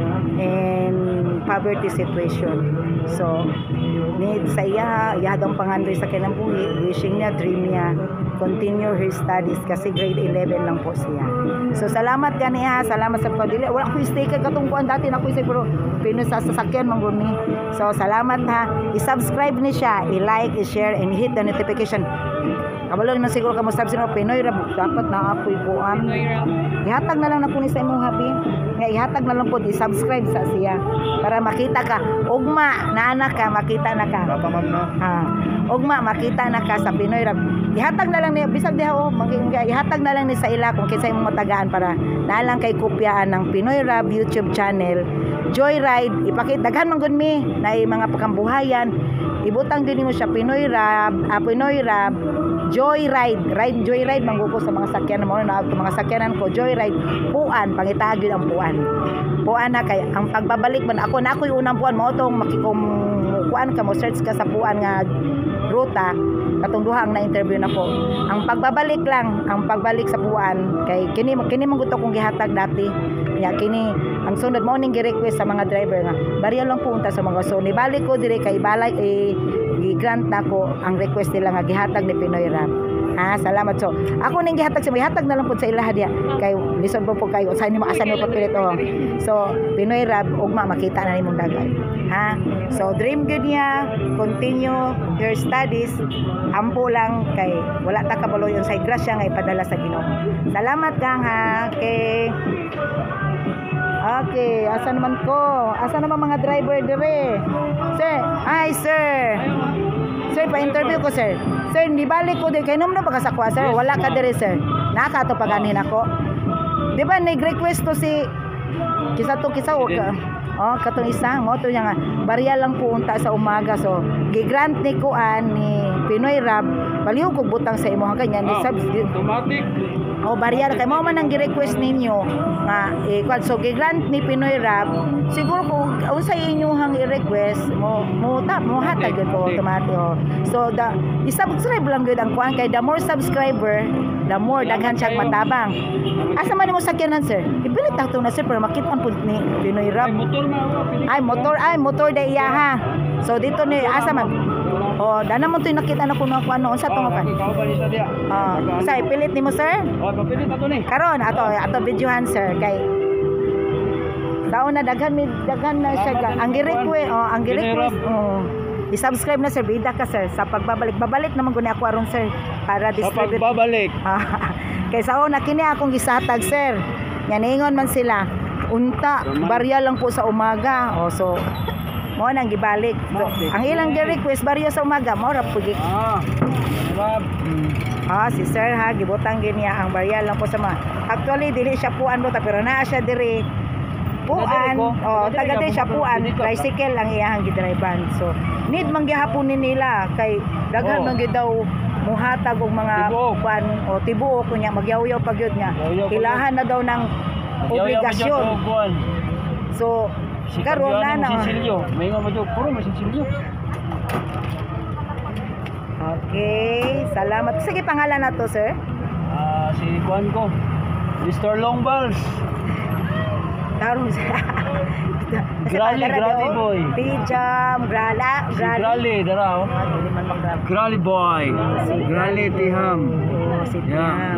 in poverty situation. So need sa iya iya dong pangandoy sa kinabuhi, wishing niya, dream niya continue her studies kasi grade eleven lang po siya. So salamat ganiha, salamat sa pagdili. Wala ko sticker katong kuan dati na ko siguro Pinoy sa sasakyan man guni. So salamat ha. I-subscribe ni siya, i-like, i-share and hit the notification. Kabalo na siguro ka mo subscribe Pinoy Rab, dapat na apoy buan. Pinoy Rab. Ihatag na lang na po ni sa imong habi. Nga ihatag na lang po i-subscribe sa siya para makita ka. Ugma na anak ka, makita na ka. Papa ma'am no. Ha. Ugma makita na ka sa Pinoy Rab. Ihatag na lang ni bisag diha oh, maging ihatag na lang ni sa ila kung kinsa imong matagaan para nalang kay kopyaan ng Pinoy Rab YouTube channel. Joyride, ipakita daghan man gud mi na mga pakambuhayan. Ibutang din mo siya Pinoy Rab, ah, Pinoy Rab Joyride, ride joyride mangguko sa mga sakyanan mo na mga sakyanan ko joyride puan pangitaag yun ang puan. Puan na kay ang pagbabalik man ako na ako'y unang puan mo tong makikom kuan ka mo search ka sa puan nga ruta katong duha ang na-interview nako. Ang pagbabalik lang, ang pagbalik sa puan kay kini kini man gusto kong gihatag dati. Nya kini ang sunod mo ning gi-request sa mga driver nga bariya lang punta sa mga so ni balik ko dire kay balay eh gi-grant nako ang request nila nga gihatag ni Pinoy Rab. Ha, salamat. So ako ning gihatag sa gihatag na lang pud sa ilaha dia kay lison po po kayo sa nimo asan mo papilit oh. So Pinoy Rab ugma makita na nimong dagay. Ha? So dream good niya, continue your studies. Ampo lang kay wala ta kabalo yung sa grasya nga ipadala sa Ginoo. Salamat kang ha. Okay. Okay, asa naman ko? Asa naman mga driver dire? Sir, hi sir. Sir, pa-interview ko sir. Sir, di balik ko dire kay num na pagkasakwa sir. Wala ka dire sir. Naka to paganin ako. Di ba nag-request to si kisa to kisa o ka? Oh, katong isang mo to nga barya lang po unta sa umaga. So, gi-grant ni kuan ni Pinoy Rab, baliw kog butang sa imo kanya ni sub automatic. O barya kay mo man ang gi-request ninyo nga eh kuan so gi-grant ni Pinoy Rab, siguro kung usay inyo hang i-request mo mo ta mo hatag gyud ko automatic. Oh. So the i-subscribe lang gyud ang kuan kay the more subscriber, the more daghan siya matabang. Asa man mo sakyanan sir? Ipilit ta na sir para makita pud ni Pinoy Rab. Ay motor ay motor day iya ha. So dito ni asa man Oh, dana mo to yung nakita na kuno ako ano unsa to Oh, nga pan. ikaw ba ni sa dia? Ah, sa ipilit nimo sir? Oh, papilit ato ni. Karon ato ato videohan sir kay daw na daghan mi daghan na siya ka. Ang gi-request oh, ang gi-request oh. I-subscribe na sir, bida ka sir sa pagbabalik. Babalik naman guni ako aron sir para Sa distribute. pagbabalik. Kay sa una kini akong gisatag sir. Yaningon man sila. Unta, barya lang po sa umaga. Oh, so mo nang gibalik. So, ang ilang gi-request barya sa umaga, mo ra pugi. Ah. Sarap. Ah, si sir ha, gibutang ginya ang barya lang po sa mga. Actually dili siya puan do ta pero naa siya diri. Puan, oh, taga diri siya puan, tricycle ang iyahang gidrivean. So, need man gihapon ni nila kay daghan Oh. man gid daw muhatag og mga Tibuok. puan o tibuok kunya magyaw-yaw pag yun nga. Yaw-yaw pag Ilahan na daw ng obligasyon. So, karon na na. Sinsilyo. May nga mo jud puro may sinsilyo. Okay, salamat. Sige pangalan na to, sir. Ah, si Juan ko. Mister Longballs. Tarong sir. Grali, grali boy. Pijam, grala, Si grali. Grali, dara oh. Ah, dili man mag-grab. Grali boy. Grali Tiham. Oh, si Yeah. Pijam.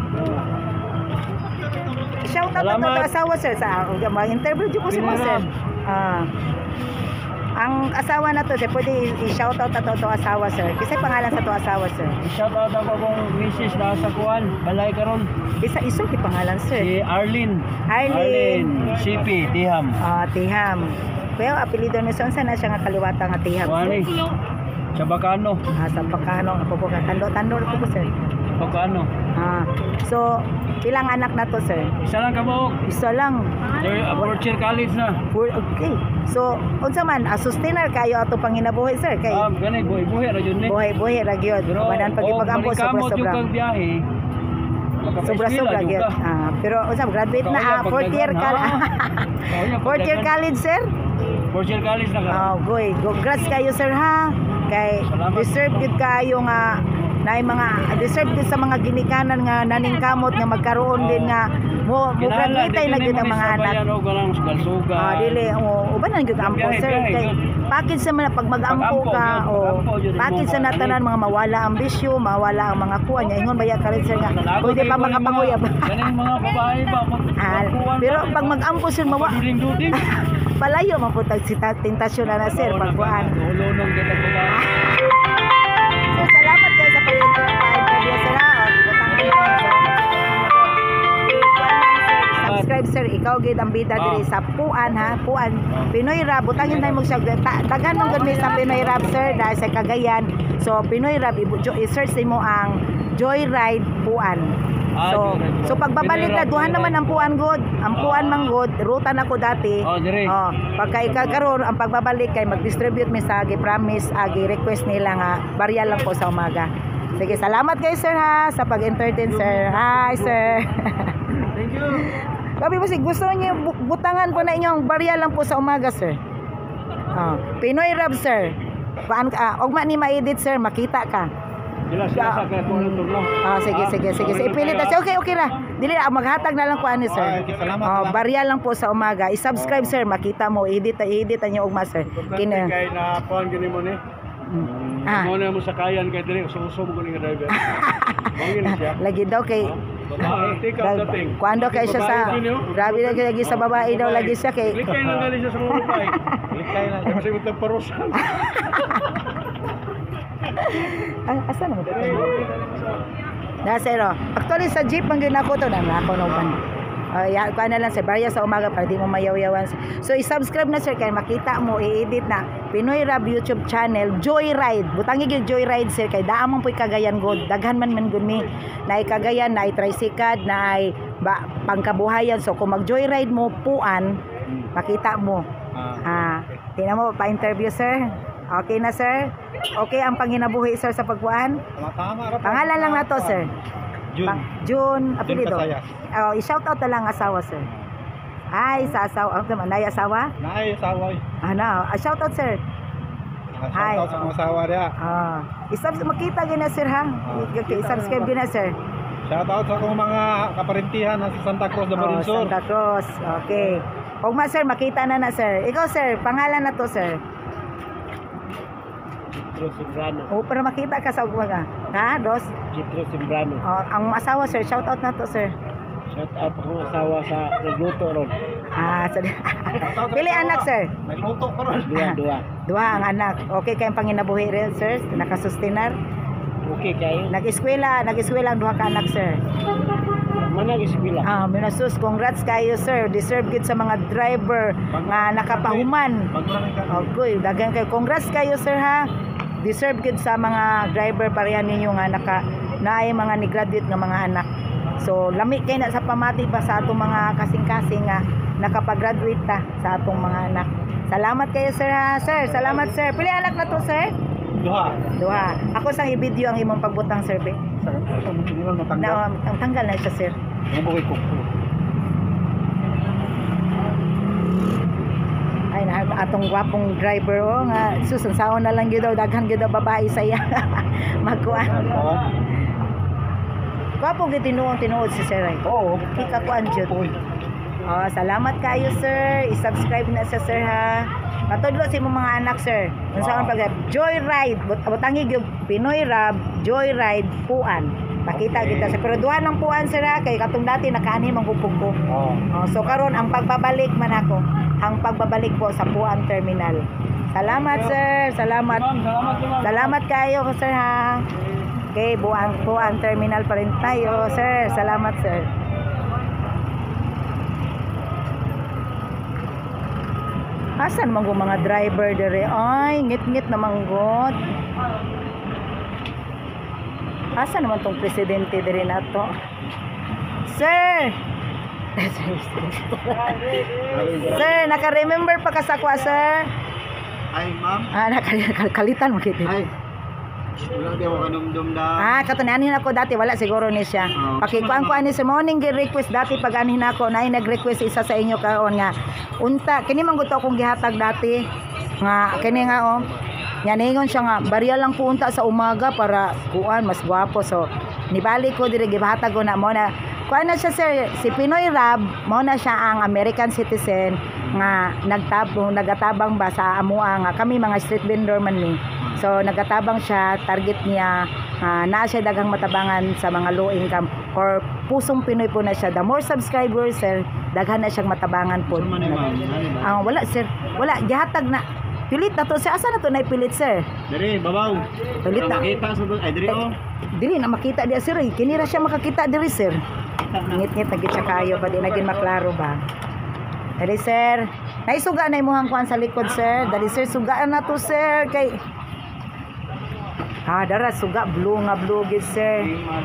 Shout out Salamat. to asawa sir sa mag-interview jud ko si mo sir. Ah. Ang asawa na to, sir, pwede i-shout out na to, to asawa, sir. Kasi pangalan sa to asawa, sir. Shout out ako kung missus na sa Kuan, balay karon. Isa iso ki pangalan, sir. Si Arlene. Arlene. C P Tiham. Ah, Tiham. Pero apelido ni Son na siya nga kaliwata nga Tiham. Kuani. Sa Bacano. Ah, sa Bacano, apo po ka tando-tando po po, sir. Bacano. Ah. So, ilang anak na to, sir? Isa lang kamo. Isa lang. Third Fortune College na. For, okay. So, unsa man, ah, sustainer kayo ato panginabuhi, sir? Kay Ah, gani buhi buhi ra jud ni. buhay-buhay ra gyud. Manan pagipag-ampo sobra-sobra. Yung biyahe. Sobra-sobra gyud. Ah, pero unsa graduate na ah, fourth year ka. Fourth year college, sir? Fortune College na ka. Oh, goy. Congrats kayo, sir, ha. Kay Salamat. deserve gid kayo nga na mga deserve gid sa mga ginikanan nga naningkamot nga magkaroon din nga mo mo graduate na gyud ang mga anak. Yan og galang sugal-sugal. Ah, dili o uban lang gyud ampo, Biyahe, sir. biyahe, Kay good. package sa mga pag mag-ampo Pag-ampo, ka good. o Pag-ampo, yun, package sa mo, natanan mga mawala ang bisyo, mawala ang mga kuha niya. Ingon baya ka rin, sir nga. Pwede pa makapanguyab. Ganing mga babae ba mag Ah, pero pag mag-ampo, sir, mawa duding-duding. palayo man po tag sita- tentasyon na na, sir, pagkuhan. Ulunong kita babae. So, salamat kayo sa pag-interview, sir, ha. O, ibutangan niyo. Subscribe, sir. Ikaw gid ang bida diri sa Puan, ha. Puan. Pinoy Rap. Butangin tayo mag-sub. Daghan mong gani sa Pinoy Rap, sir, dahil sa Cagayan. So, Pinoy Rap, i-search mo ang Joyride Puan. Ah, So, Joyride so Puan. pagbabalik Pinoy na Rap, duhan naman ang Puan god. Ang Puan man god, ruta na ko dati. Oh, dire. Oh, pagka ikakaroon ang pagbabalik kay mag-distribute mi sa agi promise agi request nila nga barya lang po sa umaga. Sige, salamat kay sir, ha, sa pag-entertain, sir. Hi, sir. Thank you. Sabi mo si gusto niyo bu- butangan po na inyong barya lang po sa umaga, sir. Oh, Pinoy Rap, sir. Paan ka? Ogma ni ma-edit, sir, makita ka. Sila sila sa kaya ko turno. Ah, sige, sige, sige. sige. Ipilit na siya. Okay, okay ra. Dili ah, maghatag na lang ko ani, sir. Okay, salamat, Oh, salamat. barya lang po sa umaga. I-subscribe, sir, makita mo. Edit, edit niyo ugma, sir. Kina. Kay na kuan gini mo ni. Ah. Mo na mo sa kayan kay dili uso-uso mo ni driver. Mangin siya. Lagi daw kay Babae, take up the thing. Kuando kay siya sa grabe lagi lagi sa babae daw lagi siya kay Likay na gali siya sa mga babae. Likay na. Kasi mo parusan. ah, asa na mo? Na zero. Actually sa jeep man gyud nako to na nako no pan. Uh, ya, kuha na lang sir, barya sa umaga para di mo mayaw-yawan. So, i-subscribe na sir, kaya makita mo, i-edit na Pinoy Rap YouTube channel, Joyride. Butangi yung Joyride sir, kaya daamang po'y Cagayan God. Daghan man man gud ni, na ay Cagayan, na ay tricycad, na ay ba, pangkabuhayan. So, kung mag-Joyride mo, puan, makita mo. Ah, tingnan mo, pa-interview sir. Okay na sir? Okay ang panginabuhi sir sa pagpuan? Tama, Pangalan lang na to sir. June. Pang, June, apelido. Casayas. Oh, i-shout out na lang asawa, sir. Ay, sa asawa. Ano naman? Nay asawa? Naay, asawa. Ano? Ah, shout out, sir. Hi. Shoutout sa mga asawa niya. Ah, isab makita gina sir ha. I-subscribe gina sir. Shoutout sa akong mga kaparintihan sa Santa Cruz de Oh, Borinsur. Santa Cruz. Okay. Huwag ma sir, makita na na sir. Ikaw sir, pangalan na to sir. Chitro Simbrano. O, para makita ka sa umaga. Ha, Dos? Chitro Simbrano. Oh, ang asawa, sir. Shout out na to, sir. Shout out akong asawa sa nagluto ron. Ah, sa pili anak, sir. May luto pa ron. Dua, dua. Duha ang anak. Okay kayong panginabuhi rin, sir? Nakasustinar? Okay kayo. Nag-eskwela, nag-eskwela ang duha ka anak, sir. Manang eskwela. Ah, minasus, congrats kayo, sir. Deserve gid sa mga driver nga nakapahuman. Okay, dagan kayo. Congrats kayo, sir, ha. Deserve gid sa mga driver pareha ninyo nga naka naay mga ni graduate nga mga anak. So, lami kay na sa pamati pa sa atong mga kasing-kasing nga nakapag-graduate ta sa atong mga anak. Salamat kayo, sir, ha. Sir, salamat, sir. Pili anak na to, sir? Duha. Duha. Ako sang i-video ang imong pagbutang, sir, be. Na, ang tanggal na siya, sir. Mabuhay ko. Ay, na atong gwapong driver, oh, nga susunsaon na lang gyud daw, daghan gyud daw babae saya. Magkuan. Gwapo gyud tinuod tinuod si sir. Ay. Oo. Ikakuan gyud. Oh, salamat kayo, sir. I-subscribe na sa sir, ha. Patudlo sa imong mga anak, sir. Unsaon pag Joyride, butangi gyud Pinoy Rab, Joyride Puan. Makita kita sa pero duha ng Puan, sir, ha, kay katong dati nakaani man gupog ko. Oo. Oh, so karon ang pagbabalik man ako, ang pagbabalik po sa Puan Terminal. Salamat, sir. Salamat. Salamat kayo, sir, ha. Okay, Puan Puan Terminal pa rin tayo, sir. Salamat, sir. Asan man mga driver dere? Ay, ngit-ngit na manggot. Asan naman tong presidente dere nato? Sir! Sir, naka-remember pa ka sa kwa, sir? Ay, ma'am. Ah, nakalitan mo kiti. Ay. Wala di ako kanumdum na. Ah, katunanin ako dati, wala siguro ni siya. Oh. Pakikuan ko ani sa morning request dati pag anin ako, na nag-request isa sa inyo kaon nga. Unta, kini man gusto akong gihatag dati. Nga, kini nga oh. Nga ningon siya nga, barya lang po unta sa umaga para kuan, mas gwapo. So, nibalik ko diri gihatag ko na mo na. Kuan na siya, sir, si Pinoy Rab, mo na siya ang American citizen nga nagtabong, nagatabang ba sa amuang nga kami mga street vendor man ni. So nagatabang siya, target niya uh, na siya daghang matabangan sa mga low income or pusong Pinoy po na siya. The more subscribers, sir, daghan na siyang matabangan po. Ah, wala, sir. Wala, gihatag na. Pilit na to, sir. Asa na to na pilit, sir? Diri, babaw. Pilit na. Makita sa ay diri oh. Dili na makita dia, sir. Eh. Kinira siya makakita diri, sir. Ngit-ngit na gid siya kayo, pa di na gid maklaro ba. Dali, sir. Naisuga na imuhang kuan sa likod, sir. Dali, sir, sugaan na to, sir. Kay ah, dara suga blue nga blue gid, sir.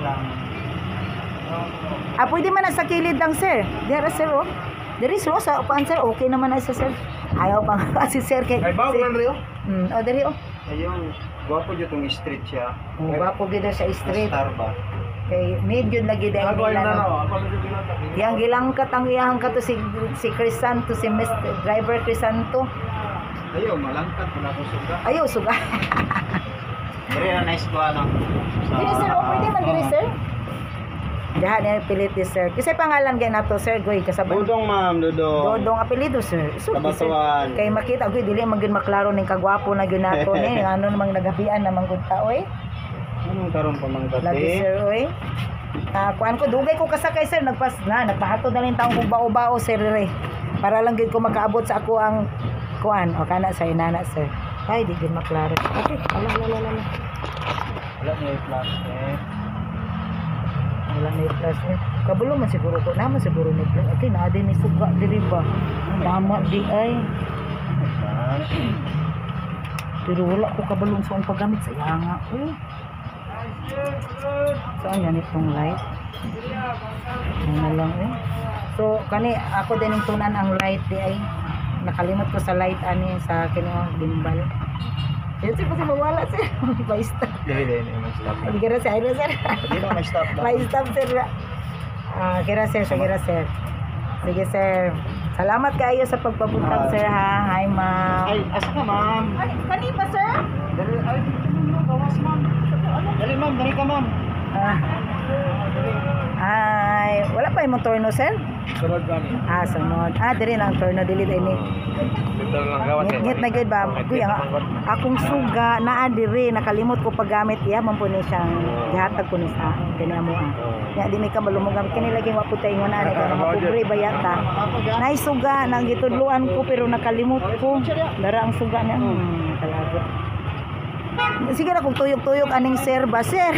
Ah, pwede man na sa kilid lang, sir. Dara, sir, oh. Diri, sir, oh, sa upan, sir. Okay naman na sa sir. Ayaw pang si sir kay. Ay, bago lang rin, oh. Hmm, oh, diri, oh. Ayun, gwapo jud tong street siya. Oh, gwapo gid na sa street. Star ba? Kay medyo lagi dahil Ako ay nila. na, no? no. Ako medyo ginatag. Yang gilangkat ang iyang kato si si Crisanto, si Mister Driver Crisanto. Ayo, malangkat wala ko suga. Ayaw, suga. Diri na nice ko ano. Diri, sir, oh, pwede man diri, sir. Dahan na pilit ni sir. Kasi pangalan gay nato, sir, goy kasabay. Dudong, ma'am, dudong. Dodong apelyido, sir. Sulti, sir. Kabatuan. Kay makita goy dili man gyud maklaro ning kagwapo na gyud nato ni ano namang nagabian namang gud ta oy. Anong karon pa mang Lagi, dati? sir, oy. Ah, kuan ko dugay ko kasakay, sir, nagpas na nagpahatod na rin taong kog bao-bao, sir, re. Para lang gid ko makaabot sa ako ang kuan o kana sa inana, sir. Ay, di gid maklaro. Okay, ala ala ala. ala. Wala na yung plastic. Wala na yung plus eh. Kabalo man siguro ko. Naman siguro ni plus. Okay, na din ni suga diri ba. Tama di ay. Pero wala ko kabalong sa akong paggamit sa yanga. Eh. Saan yan itong light? Ano na lang eh. So, kani ako din yung tunan ang light di ay. Nakalimot ko sa light ani sa kini gimbal. Yan sir, kasi mawala sir. May stop. Dili, dili, may stop. Ang gira sir, ano sir? Dili, may stop. May stop sir. Ah, gira sir, sa gira sir. Sige sir. Salamat kayo sa pagpabuntag sir ha. Hi ma'am. Ay, asa ka, ma'am? Ay, kani pa sir? Dali, ay, gawas, ma'am. Dali, ma'am, dali ka, ma'am. Ah. Hi. nay wala pa imong torno sir? Sunod kami. Ah, sunod. Ah, diri na ang torno dili ini. Dito lang gawas. Ngit na gid ba? Kuya, akong suga naa diri nakalimot ko paggamit iya man po ni siyang gihatag ko ni sa kani amo ah. Ya di mi ka malumugam kini lagi wa putay ngona ani ka mapobre bayata. Nay suga nang gitudluan ko pero nakalimot ko. Dara ang suga na. Hmm, talaga. Sige na kung tuyok-tuyok aning sir ba sir?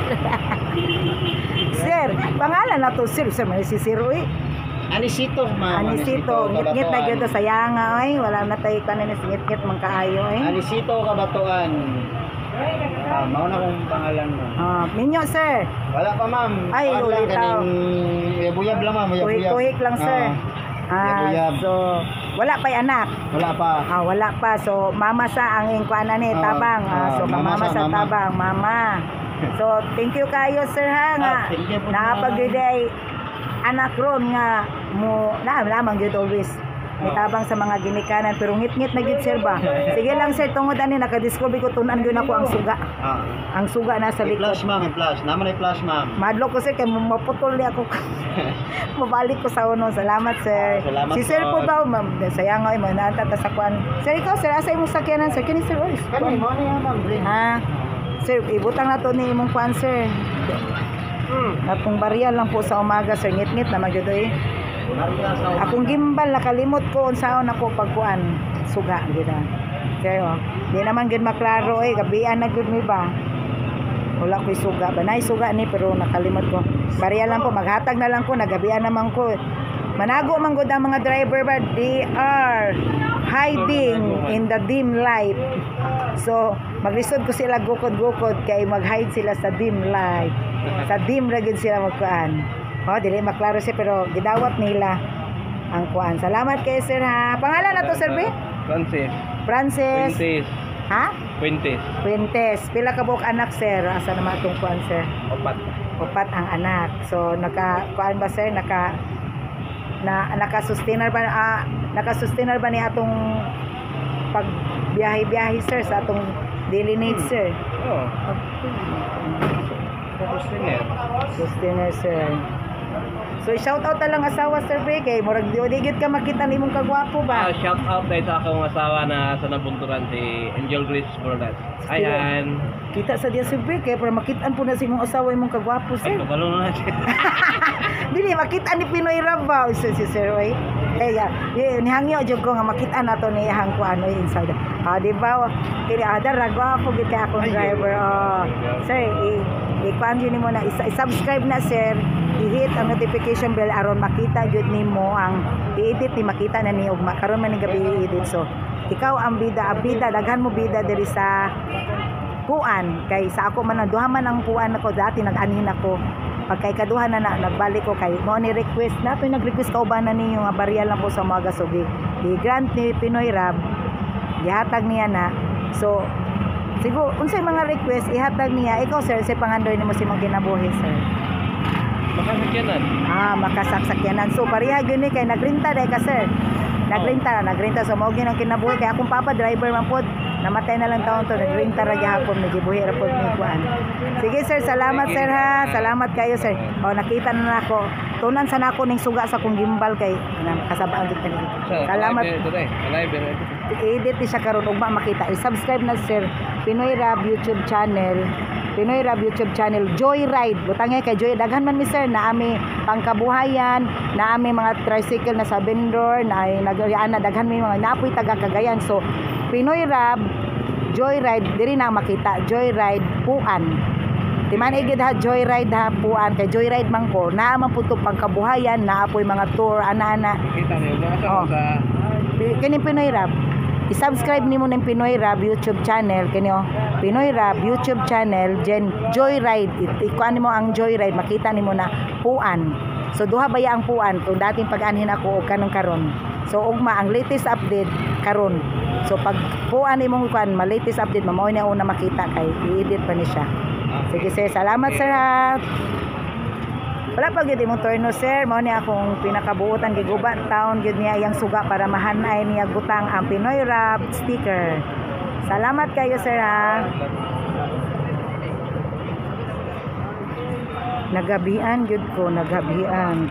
Sir, pangalan na to sir, sir may si Sir Uy. Anisito, ma'am. Anisito, ngit-ngit na gyud sa yanga oy, wala na tay kanin is ngit-ngit man kaayo oy. Anisito Kabatuan. Ah, mao na kong pangalan mo. Ah, minyo sir. Wala pa, ma'am. Ay, Wala ulit kaning uyab-uyab lang, ma'am. Uyab-uyab. Tuhik-tuhik lang sir. Ah, uyab-uyab. so wala pa'y anak. Wala pa. Ah, wala pa. So mama sa ang ingkwana ni Ah, tabang. Ah, ah, so mama mama sa sa mama. tabang, mama. So thank you kayo sir ha nga. Ah, thank you po, Nakapagday anak ron nga mo na lamang gyud always. May tabang sa mga ginikanan pero ngit-ngit na gyud sir ba. Sige lang sir tungod ani naka-discover ko tunan gyud ako ang suga. Ah. Ang suga na sa May likod. flash, ma'am. May flash. Naman ay flash, ma'am. Madlo ko sir kay maputol ni ako. Mabalik ko sa uno. Salamat sir. Ah, salamat si sir po. po ba ma'am sayang ay man anta ta sa kwan. Sir ikaw sir asa imong sakyanan sir kini sir oy. Kani mo na yan, ma'am. Bring. Ha. Sir ibutang na to ni imong kwan sir. Hmm. Natong barya lang po sa umaga sir ngit-ngit na magyud oy. Maria sa Akong gimbal nakalimot ko unsaon ako pagkuan suga gid ah. Sir oh. Di naman gid maklaro oy gabian na gud mi ba. Wala ko'y suga ba nay suga ni pero nakalimot ko. Barya lang po maghatag na lang ko nagabian naman ko. Manago man gud ang mga driver ba they are hiding in the dim light. So maglisod ko sila gukod-gukod kay mag-hide sila sa dim light. Sa dim ra gid sila magkuan. Oh, dili maklaro siya pero gidawat nila ang kuan. Salamat kay sir ha. Pangalan na to sir B? Francis. Francis. Fuentes. Ha? Fuentes. Fuentes. Pila ka buok anak sir? Asa naman itong kuan sir? Opat. Upat ang anak. So naka kuan ba sir? Naka na naka-sustainer ba ah, naka-sustainer ba ni atong pagbiyahe-biyahe sir sa atong daily needs sir? Oh. Sustainer. Sustainer sir. So shout out na lang asawa sir B kay murag di digit ka makita nimong kagwapo ba? Ah, shout out dahil sa akong asawa na sa nabunturan si Angel Grace Bordas. Ayan. Kita sa dia sir B kay para makitaan po na si imong asawa imong kagwapo Ay, sir. kabalo na natin. Dili makita ni Pinoy Rabaw si si Sir Roy. Kaya ni hangyo jud ko nga makita nato ni hang ko ano inside. Ah di ba? Kini ada ragwa po gid kay akong driver. Oh. Sir, i i-kuan yun mo na i-subscribe na sir. I-hit ang notification bell aron makita jud nimo ang i-edit ni makita na ni ugma karon man ni gabi i-edit. So ikaw ang bida abida daghan mo bida diri sa puan kay sa ako man duha man ang puan ako dati nag-anin ako pagkay kaduha na, na nagbalik ko kay mo ni request na to nag-request ka uban na ninyo nga barya lang po sa mga sugi di grant ni Pinoy Rab gihatag niya na so siguro unsay mga request ihatag niya ikaw sir sa pangandoy nimo si mga kinabuhi sir Makasakyanan. ah makasakyanan so pareha gyud ni kay nagrinta dai ka sir nagrinta nagrinta so mao gyud ang kinabuhi kay akong papa driver man pod namatay na lang taon to nagrinta ra gyapon may gibuhi ra pod ni kuan sige sir salamat sir ha salamat kayo sir oh nakita na nako tunan sa nako ning suga sa kong gimbal kay kasabaan gid kani salamat Today. Live. i-edit ni siya karon ugma makita i-subscribe na sir Pinoy Rab YouTube channel Pinoy Rab YouTube channel Joyride butangay kay Joy daghan man mi sir na ami pangkabuhayan na ami mga tricycle na sa vendor na ay nagayaan na daghan mi mga napoy taga Cagayan so Pinoy Rab Joyride diri na makita Joyride puan di man igid ha Joyride ha puan kay Joyride man ko naa man pud ko pangkabuhayan na apoy mga tour ana-ana Kita niyo ba Oh. sa kini Pinoy Rab i-subscribe nimo ng Pinoy Rab YouTube channel kini oh Pinoy Rab YouTube channel Jen Joyride ikuan nimo ang Joyride makita nimo na puan so duha baya ang puan kung dating pag-anhin ako og kanang karon so ugma ang latest update karon so pag puan nimo kuan ma latest update mao na una makita kay i-edit pa ni siya sige sir salamat sir ha wala pa gyud imong turno sir mao ni akong pinakabuotan giguba taon gyud niya iyang suga para mahanay niya gutang ang Pinoy Rab sticker salamat kayo sir ha Nagabian gyud ko, nagabian.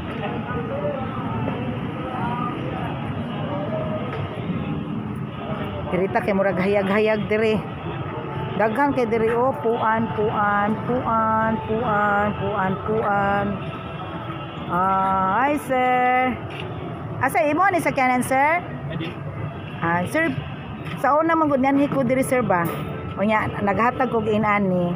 Dirita kay murag hayag-hayag diri. Daghan kay diri oh, puan, puan, puan, puan, puan, puan. Ah, hi sir. Asa imo ni sakyanan sir? Ah, sir, sa una man gud nanhi ko diri sir ba? Unya naghatag og inani.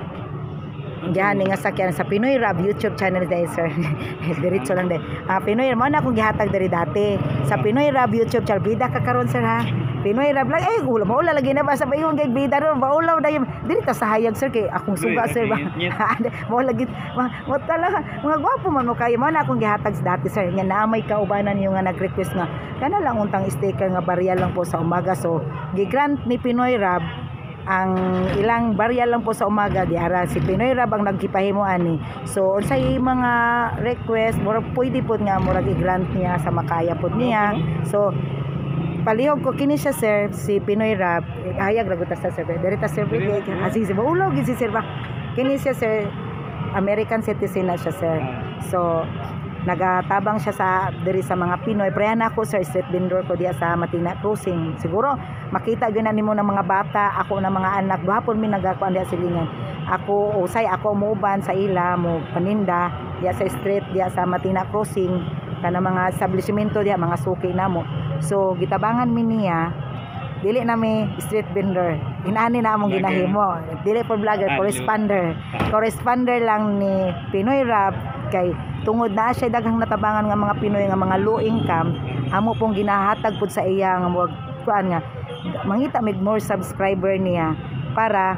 Diyan nga sakyan sa Pinoy Rab YouTube channel dai sir. Diretso lang dai. Ah, Pinoy mo na akong gihatag diri dati. Sa Pinoy Rab YouTube channel bida ka karon sir ha. Pinoy Rab lang eh ulo maula lagi na ba sa bayong gig bida ron maulaw dayon. Diri ta sa hayag sir kay akong suga sir ba. Mo lagi mo talaga mga gwapo man mo kay mo na akong gihatag dati sir. Nya naamay kaubanan yung nga nag-request nga kana lang untang sticker nga barya lang po sa umaga so gi-grant ni Pinoy Rab ang ilang barya lang po sa umaga di ara si Pinoy Rab ang nagkipahimo ani so unsay mga request mura pwede pod nga murag i-grant niya sa makaya pod niya so palihog ko kini siya sir si Pinoy Rab hayag raguta sa sir direta sir asi si baulo gid si sir ba kini siya sir American citizen na siya sir so nagatabang siya sa diri sa mga Pinoy prehan ako sir street vendor ko diya sa Matina Crossing siguro makita gyud na nimo ng mga bata ako na mga anak gahapon mi nagakuan diya silingan ako usay ako muuban sa ila mo paninda diya sa street diya sa Matina Crossing kana mga establishmento diya mga suki namo so gitabangan mi niya dili na mi street vendor inani na among ginahimo dili po vlogger corresponder corresponder lang ni Pinoy Rab kay tungod na siya daghang natabangan nga mga Pinoy nga mga low income amo pong ginahatag pud sa iya nga wag kuan nga mangita mig more subscriber niya para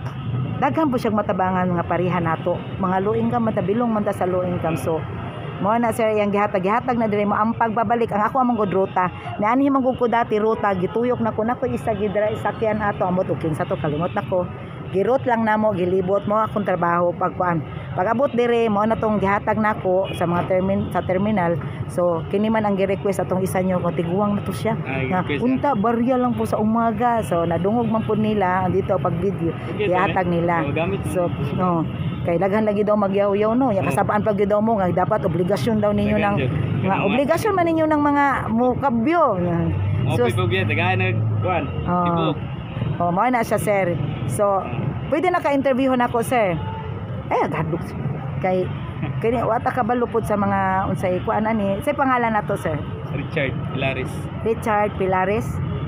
daghan po siyang matabangan nga parihan nato mga low income matabilong man ta sa low income so mo na sir yang gihatag gihatag na diri mo ang pagbabalik ang ako among gud ruta niani man gud ko dati ruta gituyok na ko nako isa gidra isakyan ato amot og kinsa to kalimot nako girot lang namo gilibot mo akong trabaho pagkuan pag-abot dire mo na tong gihatag nako sa mga termin sa terminal so kini man ang gi-request atong isa nyo kung tiguang na to siya nga unta barya lang po sa umaga so nadungog man po nila dito pag video gihatag nila so no kay daghan lagi daw magyaw-yaw no ya kasabaan pag daw mo nga dapat obligasyon daw ninyo ng nga obligasyon man ninyo ng mga mukabyo so pipugya daghan nagkuan tibok oh mo na siya sir so pwede na ka-interview na ako sir ay agadok kay kani wata ka balupod sa mga unsay kuan ani say pangalan nato sir Richard Pilares Richard Pilares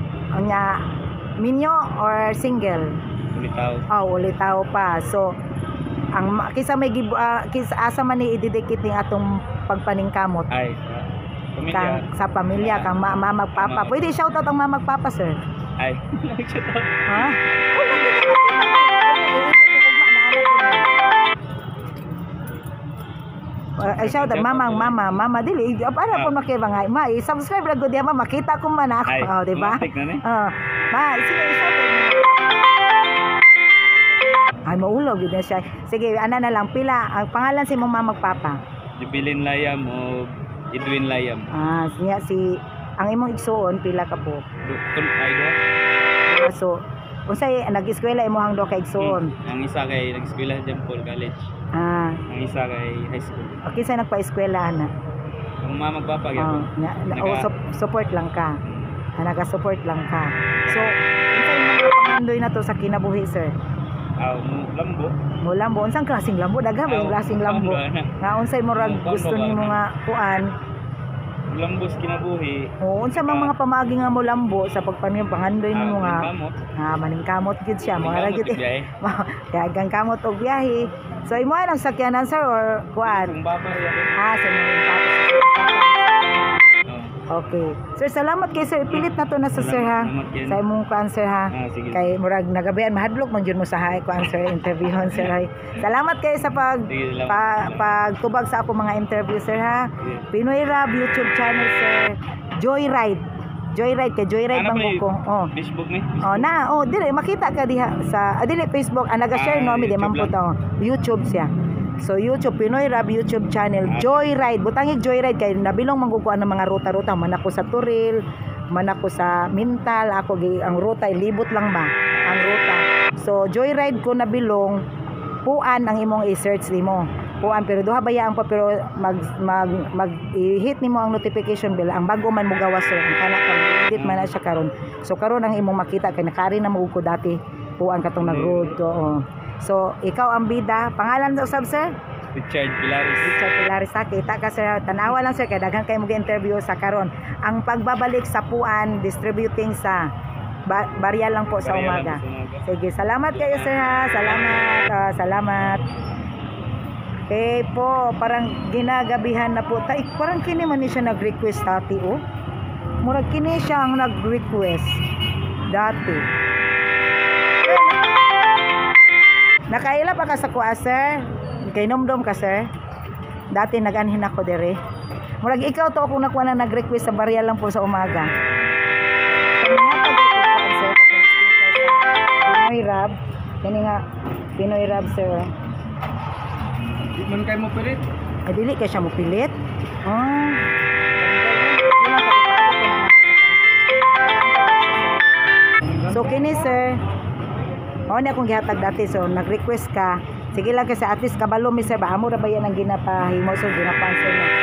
nya minyo or single ulitaw oh ulitaw pa so ang kisa may uh, kisa asa man ni ididikit ning atong pagpaningkamot ay pamilya kang, sa pamilya kang ma mama papa pwede shout out ang mama papa sir ay ha ay shout out mama mama mama dili para po makibangay ma subscribe ra gud ya ma makita ko man ako oh di ba oh ma sige shout out ay maulog yun na siya sige ana na lang pila ang pangalan si mong mama papa Jubilin Layam o Edwin Layam ah siya si ang imong igsuon pila ka po Dukton ay do so unsay nag-eskwela imong do kay igsuon ang isa kay nag-eskwela sa Paul College ah ang isa kay high school okay sa nagpa-eskwela ana ang mama magpapa oh, na, na, oh, so, support lang ka ah, naga-support lang ka so unsay mga pangandoy na to sa kinabuhi sir aw mo lambo mo lambo unsang klaseng lambo daghan ba yung klaseng lambo nga unsay murag gusto nimo nga kuan lambo sa kinabuhi o unsa mang mga pamaagi nga mo lambo sa pagpaning pangandoy nimo nga ha maningkamot gid siya mo ra gid dagang kamot og biyahe so imo ang sakyanan sir or kuan ah sa mga papa okay sir salamat kay sir pilit na to na sa sir ha sa imong kuan sir ha kay murag nagabian mahadlok man jud mo sa hay kuan sir interviewon sir hay salamat kay sa pag pa, pagtubag sa ako mga interview sir ha Pinoy Rab YouTube channel sir Joyride Joyride kay Joyride bang ko oh Facebook ni oh na oh dili makita ka diha sa ah, dili Facebook ah, naga-share no mi di man po to YouTube siya so YouTube Pinoy Rab YouTube channel Joyride butangig Joyride kay nabilong manggukuan ng mga ruta-ruta man ako sa Turil man ako sa Mintal ako gi ang ruta libot lang ba ang ruta so Joyride ko nabilong puan ang imong i-search nimo puan pero duha bayaan pa pero mag mag mag i-hit nimo ang notification bell ang bago man mo gawas sir ang kana karon edit man na siya karon so karon ang imong makita kay nakari na mo ko dati puan katong nag-road ko oh. So ikaw ang bida pangalan sa usab sir Richard Pilaris. Richard Pilaris sa kita ka sir tanawa lang sir kay daghan kay mo gi-interview sa karon ang pagbabalik sa puan distributing sa ba barya lang po sa Barya umaga. lang po sa umaga. Sige, salamat kayo sir ha. Salamat. Uh, salamat. Eh po, parang ginagabihan na po. Ta parang kini man ni siya nag-request dati oh. Murag kini siya ang nag-request dati. Nakaila pa ka sa kuha sir? Kay nomdom ka sir? Dati nag-anhin ako dire. Murag ikaw to kung nakuha na nag-request sa barya lang po sa umaga. Pinoy Rab. Kani nga Pinoy Rab sir. Di man kay mo pilit. Ay dili kay siya mo pilit. Ah. So kini sir. Mao na akong gihatag dati so nag-request ka. Sige lang kasi at least kabalo mi sir ba amo ra ba yan ang ginapahimo so ginapanswer na.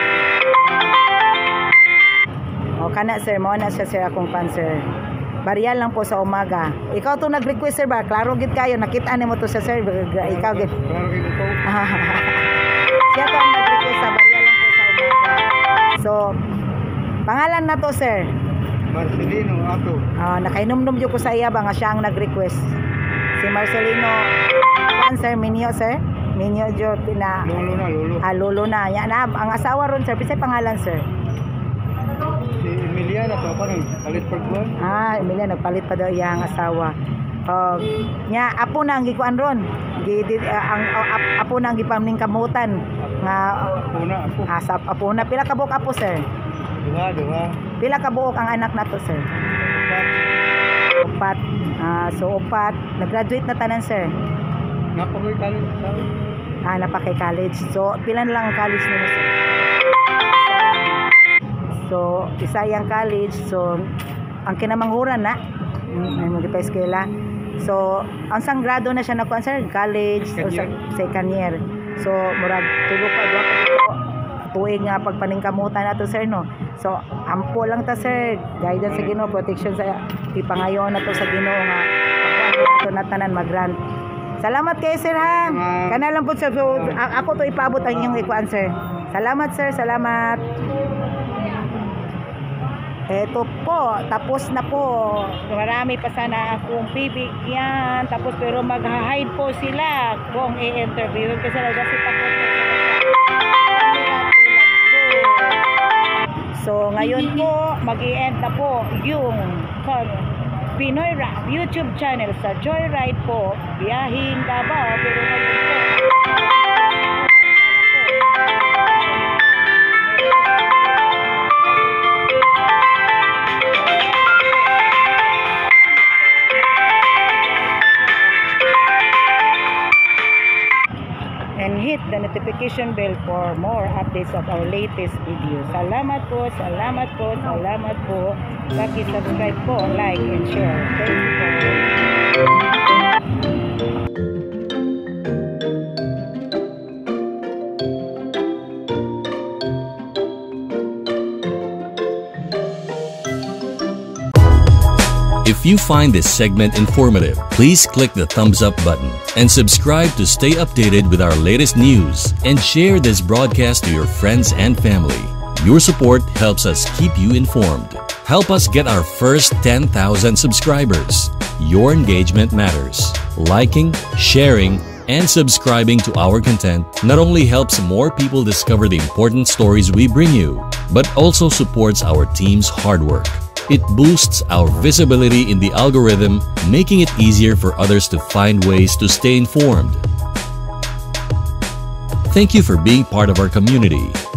O kana sir mo na siya sir akong panser. Barya lang po sa umaga. Ikaw to nag-request sir ba? Klaro gid kayo nakita nimo to sa sir. Ikaw gid. Klaro gid ko. Siya to ang nag-request sa barya lang po sa umaga. So pangalan na to sir. Marcelino ato. Ah, nakainom-nom jud ko sa iya ba nga siya ang nag-request. Si Marcelino kan sir Minyo sir. Minyo jud na Lolo na lolo. Ah, lolo na. Yan na ang asawa ron sir. Bisay pangalan sir. Si Emiliana to pa rin. Palit pagkuhan. Ah, Emilia nagpalit pa daw iyang asawa. Oh, nya apo na ang gikuan ron. Gidi uh, ang uh, apo na ang gipamning kamutan nga Ako na ako. uh, asap apo na pila ka buok apo sir? Duha duha. Pila ka buok ang anak nato sir? Upat. Ah, so upat. Nag-graduate na tanan sir. Napakoy kalit sa. Ah, napakay college. So pila na lang ang college nimo sir? So, isa yung college. So, ang kinamanghuran na. May mga pa eskwela. So, ang sang grado na siya nakuha sir? College. O, sa, second year. So, murag tulog pa doon ito. Tuig nga pagpaningkamutan na to sir no. So, ampo lang ta sir. Guidance sa Ginoo, protection sa ipangayon na to sa Ginoo nga. Pagkuhan to na tanan mag-grant. Salamat kayo sir ha. Kana lang po sir. So, ako to ipabot ang inyong ikuan sir. Salamat sir. Salamat. Eto po, tapos na po. Marami pa sana akong bibigyan. Tapos pero mag-hide po sila kung i-interview. Kasi kasi takot po sila. So ngayon po, mag-i-end na po yung Pinoy Rap YouTube channel sa Joyride po. Biyahing Davao. Pero ngayon po, hit the notification bell for more updates of our latest video. Salamat po, salamat po, salamat po. Paki-subscribe po, like and share. Thank you po. If you find this segment informative, please click the thumbs up button and subscribe to stay updated with our latest news and share this broadcast to your friends and family. Your support helps us keep you informed. Help us get our first ten thousand subscribers. Your engagement matters. Liking, sharing, and subscribing to our content not only helps more people discover the important stories we bring you, but also supports our team's hard work. It boosts our visibility in the algorithm, making it easier for others to find ways to stay informed. Thank you for being part of our community.